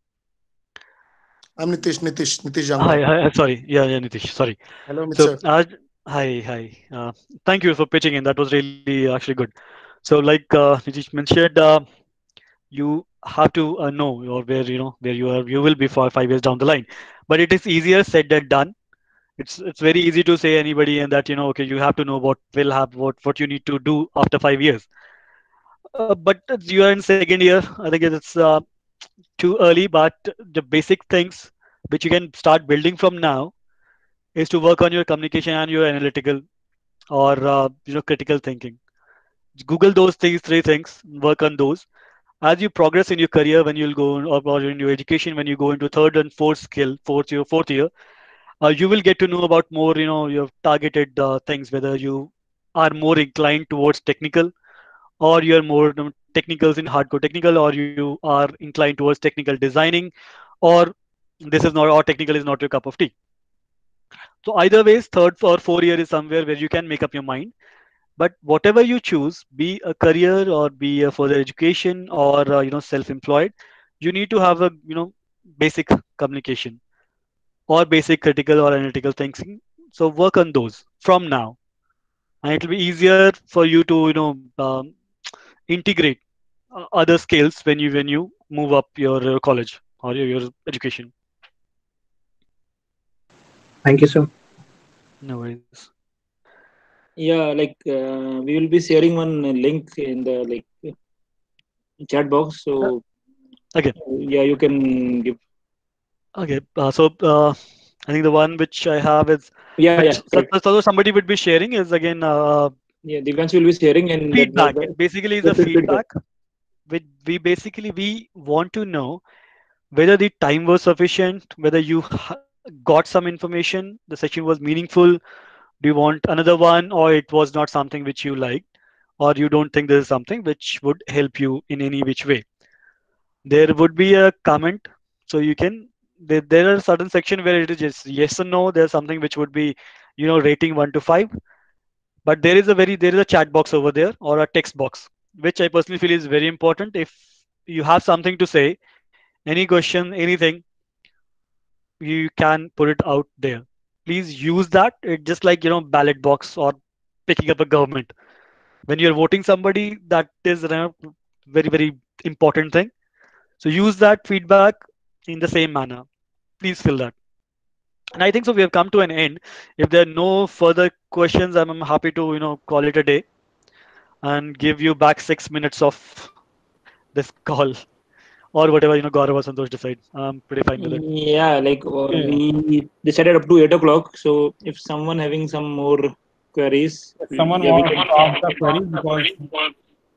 I'm Nitish Hi, Jangwal. sorry. Yeah, Nitish. Sorry. Hello, So, Mr. hi. Thank you for pitching in. That was really actually good. So, like Nitish mentioned, you have to know or where you are. You will be for 5 years down the line, but it is easier said than done. It's very easy to say anybody and that okay, you have to know what you need to do after 5 years. But you are in second year. I think it's too early. But the basic things which you can start building from now is to work on your communication and your analytical or critical thinking. Google those things, three things, work on those. As you progress in your career, when you'll go or in your education, when you go into third and fourth year, you will get to know about more, your targeted things, whether you are more inclined towards technical or you're more technicals in hardcore technical, or you are inclined towards technical designing, or this is not, or technical is not your cup of tea. So either ways, third or fourth year is somewhere where you can make up your mind. But whatever you choose, be a career or be a further education or self-employed, you need to have a basic communication or basic critical or analytical thinking. So work on those from now, and it will be easier for you to integrate other skills when you move up your college or your education. Thank you, sir. No worries. Yeah, we will be sharing one link in the chat box. So okay, yeah, you can give. Okay, so I think the one which I have is so somebody would be sharing is again yeah, Divyansh will be sharing and feedback. It basically is a feedback. Which we want to know whether the time was sufficient, whether you got some information, the session was meaningful. Do you want another one, or it was not something which you liked, or you don't think this is something which would help you in any which way? There would be a comment, so you can. There are certain section where it is just yes or no. There's something which would be, rating 1 to 5. But there is a chat box over there or a text box, which I personally feel is very important. If you have something to say, any question, anything, you can put it out there. Please use that. It's just like ballot box or picking up a government. When you're voting somebody, that is a very important thing. So use that feedback in the same manner. Please fill that. And I think so we have come to an end. If there are no further questions, I'm happy to call it a day and give you back 6 minutes of this call or whatever Gaurav or Santosh decide. I'm pretty fine with it. Yeah, we decided up to 8 o'clock. So if someone having some more queries, Someone wants to ask the query, because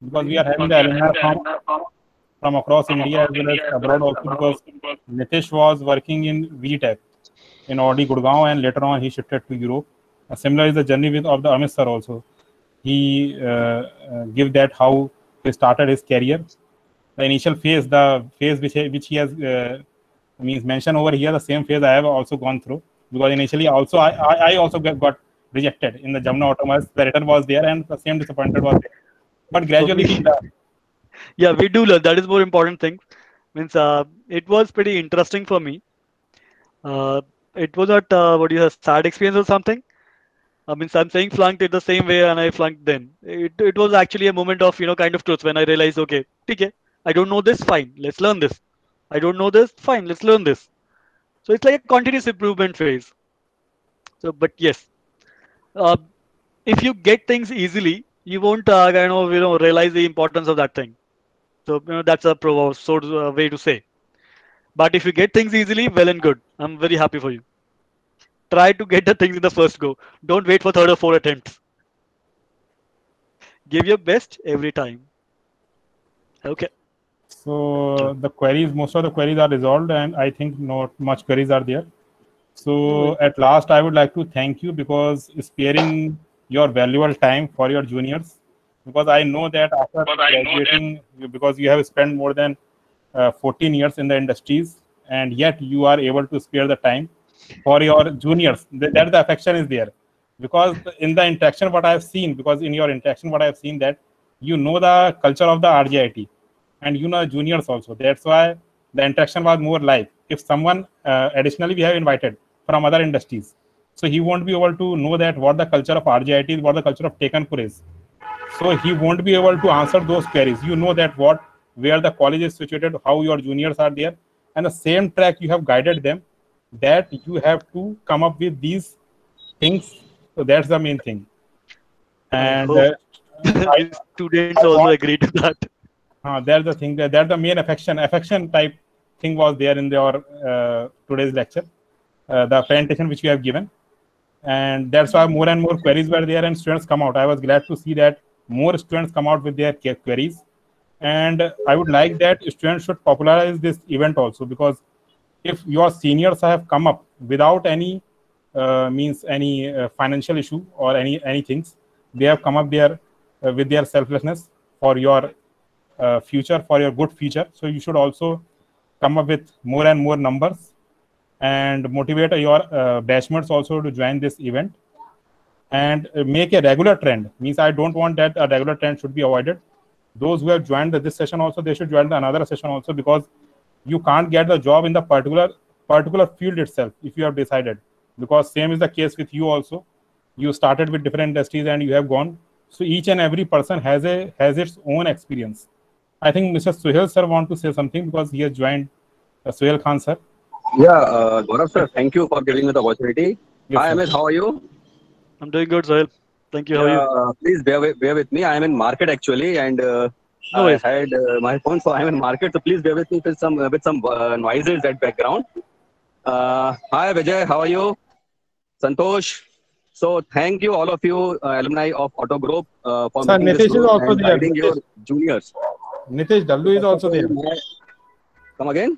because we are having the alumni from across India as well as abroad also, because Nitish was working in VTech in Audi Gurgaon, and later on he shifted to Europe. Similar is the journey with of the Amit sir also. He give that how he started his career. The initial phase, the phase which he has means mentioned over here, the same phase I have also gone through, because initially also I also got rejected in the Jamna Autonomous. The return was there and the same disappointed was there. But gradually we learn. Yeah, we do learn. That is more important thing. Means it was pretty interesting for me. It was not what you have sad experience or something. I mean, I'm saying flunked it the same way and I flunked then. It was actually a moment of kind of truth when I realized, okay, okay, I don't know this, fine, let's learn this. I don't know this, fine, let's learn this. So it's like a continuous improvement phase. So, but yes, if you get things easily, you won't realize the importance of that thing. So that's a sort of way to say. But if you get things easily, well and good. I'm very happy for you. Try to get the things in the first go. Don't wait for third or fourth attempts. Give your best every time. Okay. So the queries, most of the queries are resolved, and I think not much queries are there. So at last, I would like to thank you because sparing your valuable time for your juniors, because I know that after graduating, because you have spent more than 14 years in the industries, and yet you are able to spare the time for your juniors. That the affection is there, because in the interaction what I have seen, because in your interaction what I have seen, that you know the culture of the RJIT, and you know juniors also. That's why the interaction was more like, if someone additionally we have invited from other industries, so he won't be able to know that what the culture of RJIT is, what the culture of Tekanpur is. So he won't be able to answer those queries. You know that where the college is situated, how your juniors are there, and the same track you have guided them, that you have to come up with these things. So that's the main thing. And students also agree to that. That's the thing. That's the main affection type thing was there in your today's lecture, the presentation which you have given, and that's why more and more queries were there and students come out. I was glad to see that more students come out with their queries, and I would like that students should popularize this event also, because if your seniors have come up without any financial issue or any things, they have come up there with their selflessness for your future, for your good future. So you should also come up with more and more numbers and motivate your batchmates also to join this event, and make a regular trend. Means I don't want that a regular trend should be avoided. Those who have joined this session also, they should join another session also, because you can't get the job in the particular field itself if you have decided, because same is the case with you also. You started with different industries and you have gone. So each and every person has its own experience. I think Mr. Suhail sir want to say something because he has joined. Suhail Khan sir. Yeah, Gaurav sir, thank you for giving me the opportunity. Yes, Hi Amit, how are you? I'm doing good, Suhail. Thank you. How are you? Please bear with me. I am in market actually, and I had my phone, so I am in market. So please bear with me with some noises at background. Hi Vijay, how are you? Santosh. So thank you all of you alumni of Auto Group for Sir, making this Nitish is group also and there. guiding your juniors. Nitish Dallu is also there. Come again?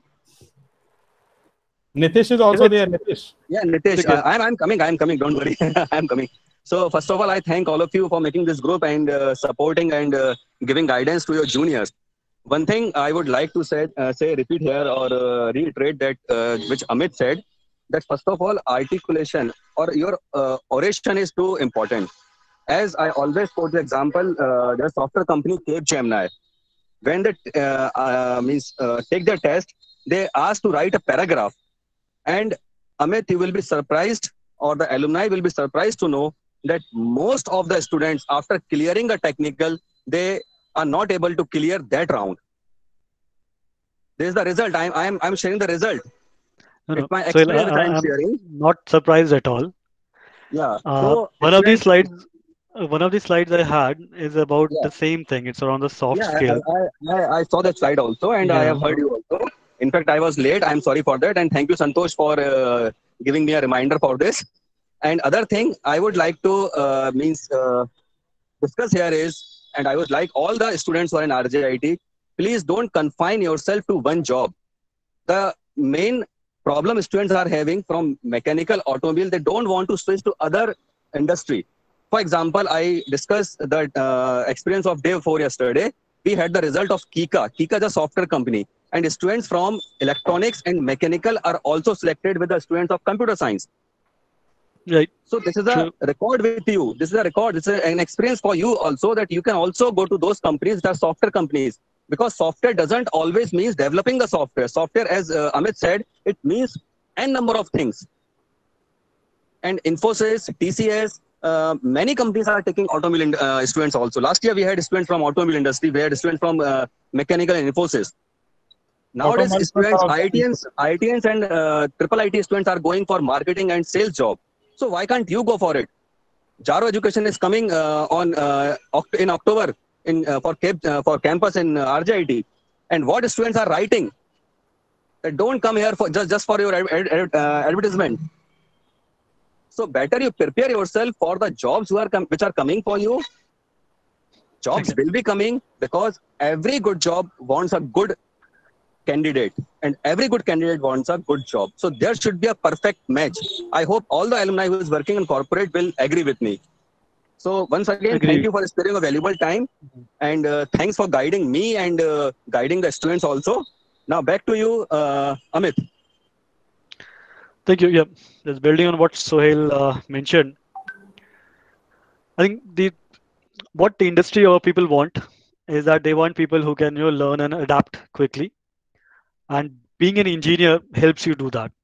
Nitish is also there. Nitish. Yeah, Nitish. I'm coming. Don't worry. I'm coming. So first of all, I thank all of you for making this group and supporting and giving guidance to your juniors. One thing I would like to repeat here or reiterate that which Amit said, that first of all, articulation or your oration is too important. As I always quote the example, the software company Capgemini, when they take the test, they ask to write a paragraph. And Amit, you will be surprised, or the alumni will be surprised to know that most of the students, after clearing a technical, they are not able to clear that round. This is the result. I'm sharing the result. It's my experience which I'm sharing. Not surprised at all. Yeah. So one of these slides I had is about the same thing. It's around the soft skill. I saw that slide also, and I have heard you also. In fact, I was late. I'm sorry for that, and thank you, Santosh, for giving me a reminder for this. And other thing I would like to discuss here is, and I would like all the students who are in RJIT, please don't confine yourself to one job. The main problem students are having from mechanical, automobile, they don't want to switch to other industry. For example, I discussed the experience of day 4 yesterday. We had the result of Kika. Kika is a software company, and students from electronics and mechanical are also selected with the students of computer science. Right. So this is a record with you. This is a record. It's an experience for you also, that you can also go to those companies that are software companies, because software doesn't always means developing the software. Software, as Amit said, it means n number of things. And Infosys, TCS, many companies are taking automobile students also. Last year we had students from automobile industry. We had students from mechanical and Infosys. Nowadays, students, IITians and triple IT students are going for marketing and sales job. So why can't you go for it? Jaro Education is coming in October for campus in RJIT. And what students are writing? That don't come here for just for your advertisement. So better you prepare yourself for the jobs which are coming for you. Jobs will be coming, because every good job wants a good candidate, and every good candidate wants a good job. So there should be a perfect match. I hope all the alumni who is working in corporate will agree with me. So once again, thank you for sparing a valuable time, and thanks for guiding me and guiding the students also. Now back to you, Amit. Thank you. Yeah, just building on what Sohail mentioned. I think what the industry or people want is that they want people who can learn and adapt quickly. And being an engineer helps you do that.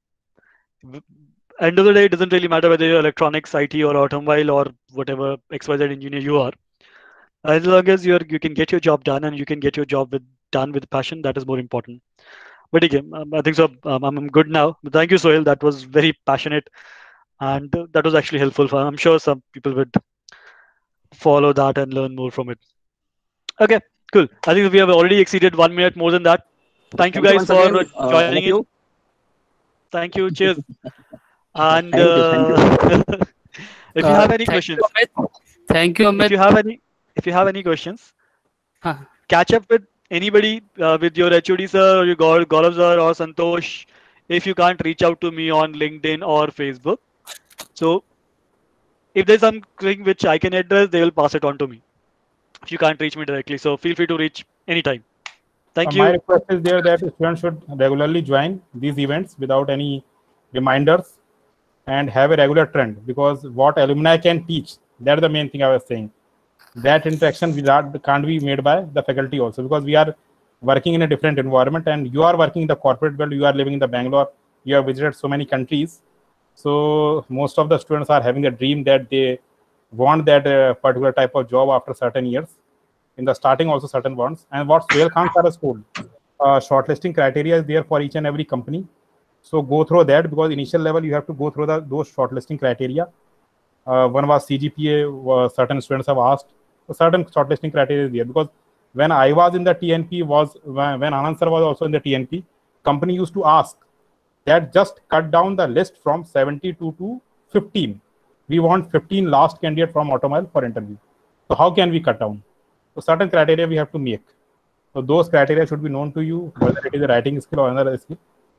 End of the day, it doesn't really matter whether you're electronics, IT, or automobile, or whatever XYZ engineer you are. As long as you can get your job done, and you can get your job done with passion, that is more important. But again, I think so. I'm good now. But thank you, Sohail. That was very passionate, and that was actually helpful. I'm sure some people would follow that and learn more from it. Okay, cool. I think we have already exceeded 1 minute more than that. Thank you guys for joining in. Thank you. Cheers. And if you have any questions, thank you, Amit. If you have any questions, catch up with anybody, with your HOD sir, or your Gaurav sir, or Santosh, if you can't reach out to me on LinkedIn or Facebook. So if there's something which I can address, they will pass it on to me. If you can't reach me directly, so feel free to reach anytime. Thank you. My request is there that students should regularly join these events without any reminders and have a regular trend, because what alumni can teach, that's the main thing I was saying. That interaction can't be made by the faculty also, because we are working in a different environment, and you are working in the corporate world, you are living in the Bangalore, you have visited so many countries. So most of the students are having a dream that they want that particular type of job after certain years. In the starting also certain ones. And what Sohail Khan sir has told, shortlisting criteria is there for each and every company. So go through that, because initial level you have to go through those shortlisting criteria. One was CGPA, certain students have asked. So certain shortlisting criteria is there, because when I was in the TNP, when Anand sir was also in the TNP, company used to ask that just cut down the list from 72 to 15. We want 15 last candidate from automobile for interview. So how can we cut down? So certain criteria we have to make. So those criteria should be known to you, whether it is a writing skill or another skill.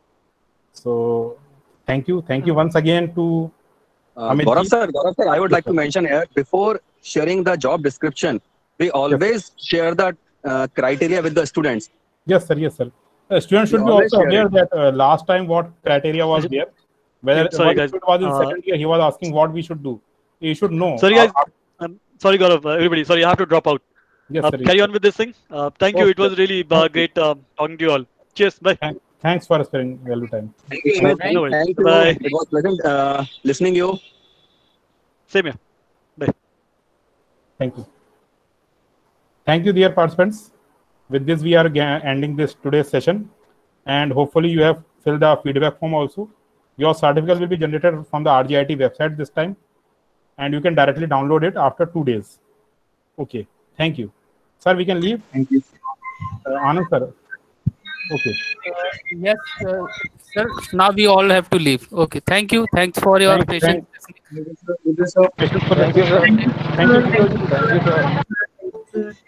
So thank you once again to Amit. Gaurav sir, I would like to mention here, before sharing the job description, we always share the criteria with the students. Yes, sir. Students should be also aware that last time what criteria was there. Whether guys. Was in second year, he was asking what we should do. You should know. Sorry guys. Sorry Gaurav, everybody. Sorry, I have to drop out. Yes, sir. Carry on with this thing. Thank you. It was really great talking to you all. Cheers. Bye. Thanks for spending valuable time. Thank you. Thank you. Bye. It was pleasant listening you. Same here. Bye. Thank you. Thank you, dear participants. With this, we are ending today's session, and hopefully you have filled the feedback form also. Your certificate will be generated from the RJIT website this time, and you can directly download it after 2 days. Okay. Thank you. Sir, we can leave? Thank you. Anand sir. Okay. Yes, sir. Now we all have to leave. Okay. Thank you. Thanks for your patience. Thank you, sir.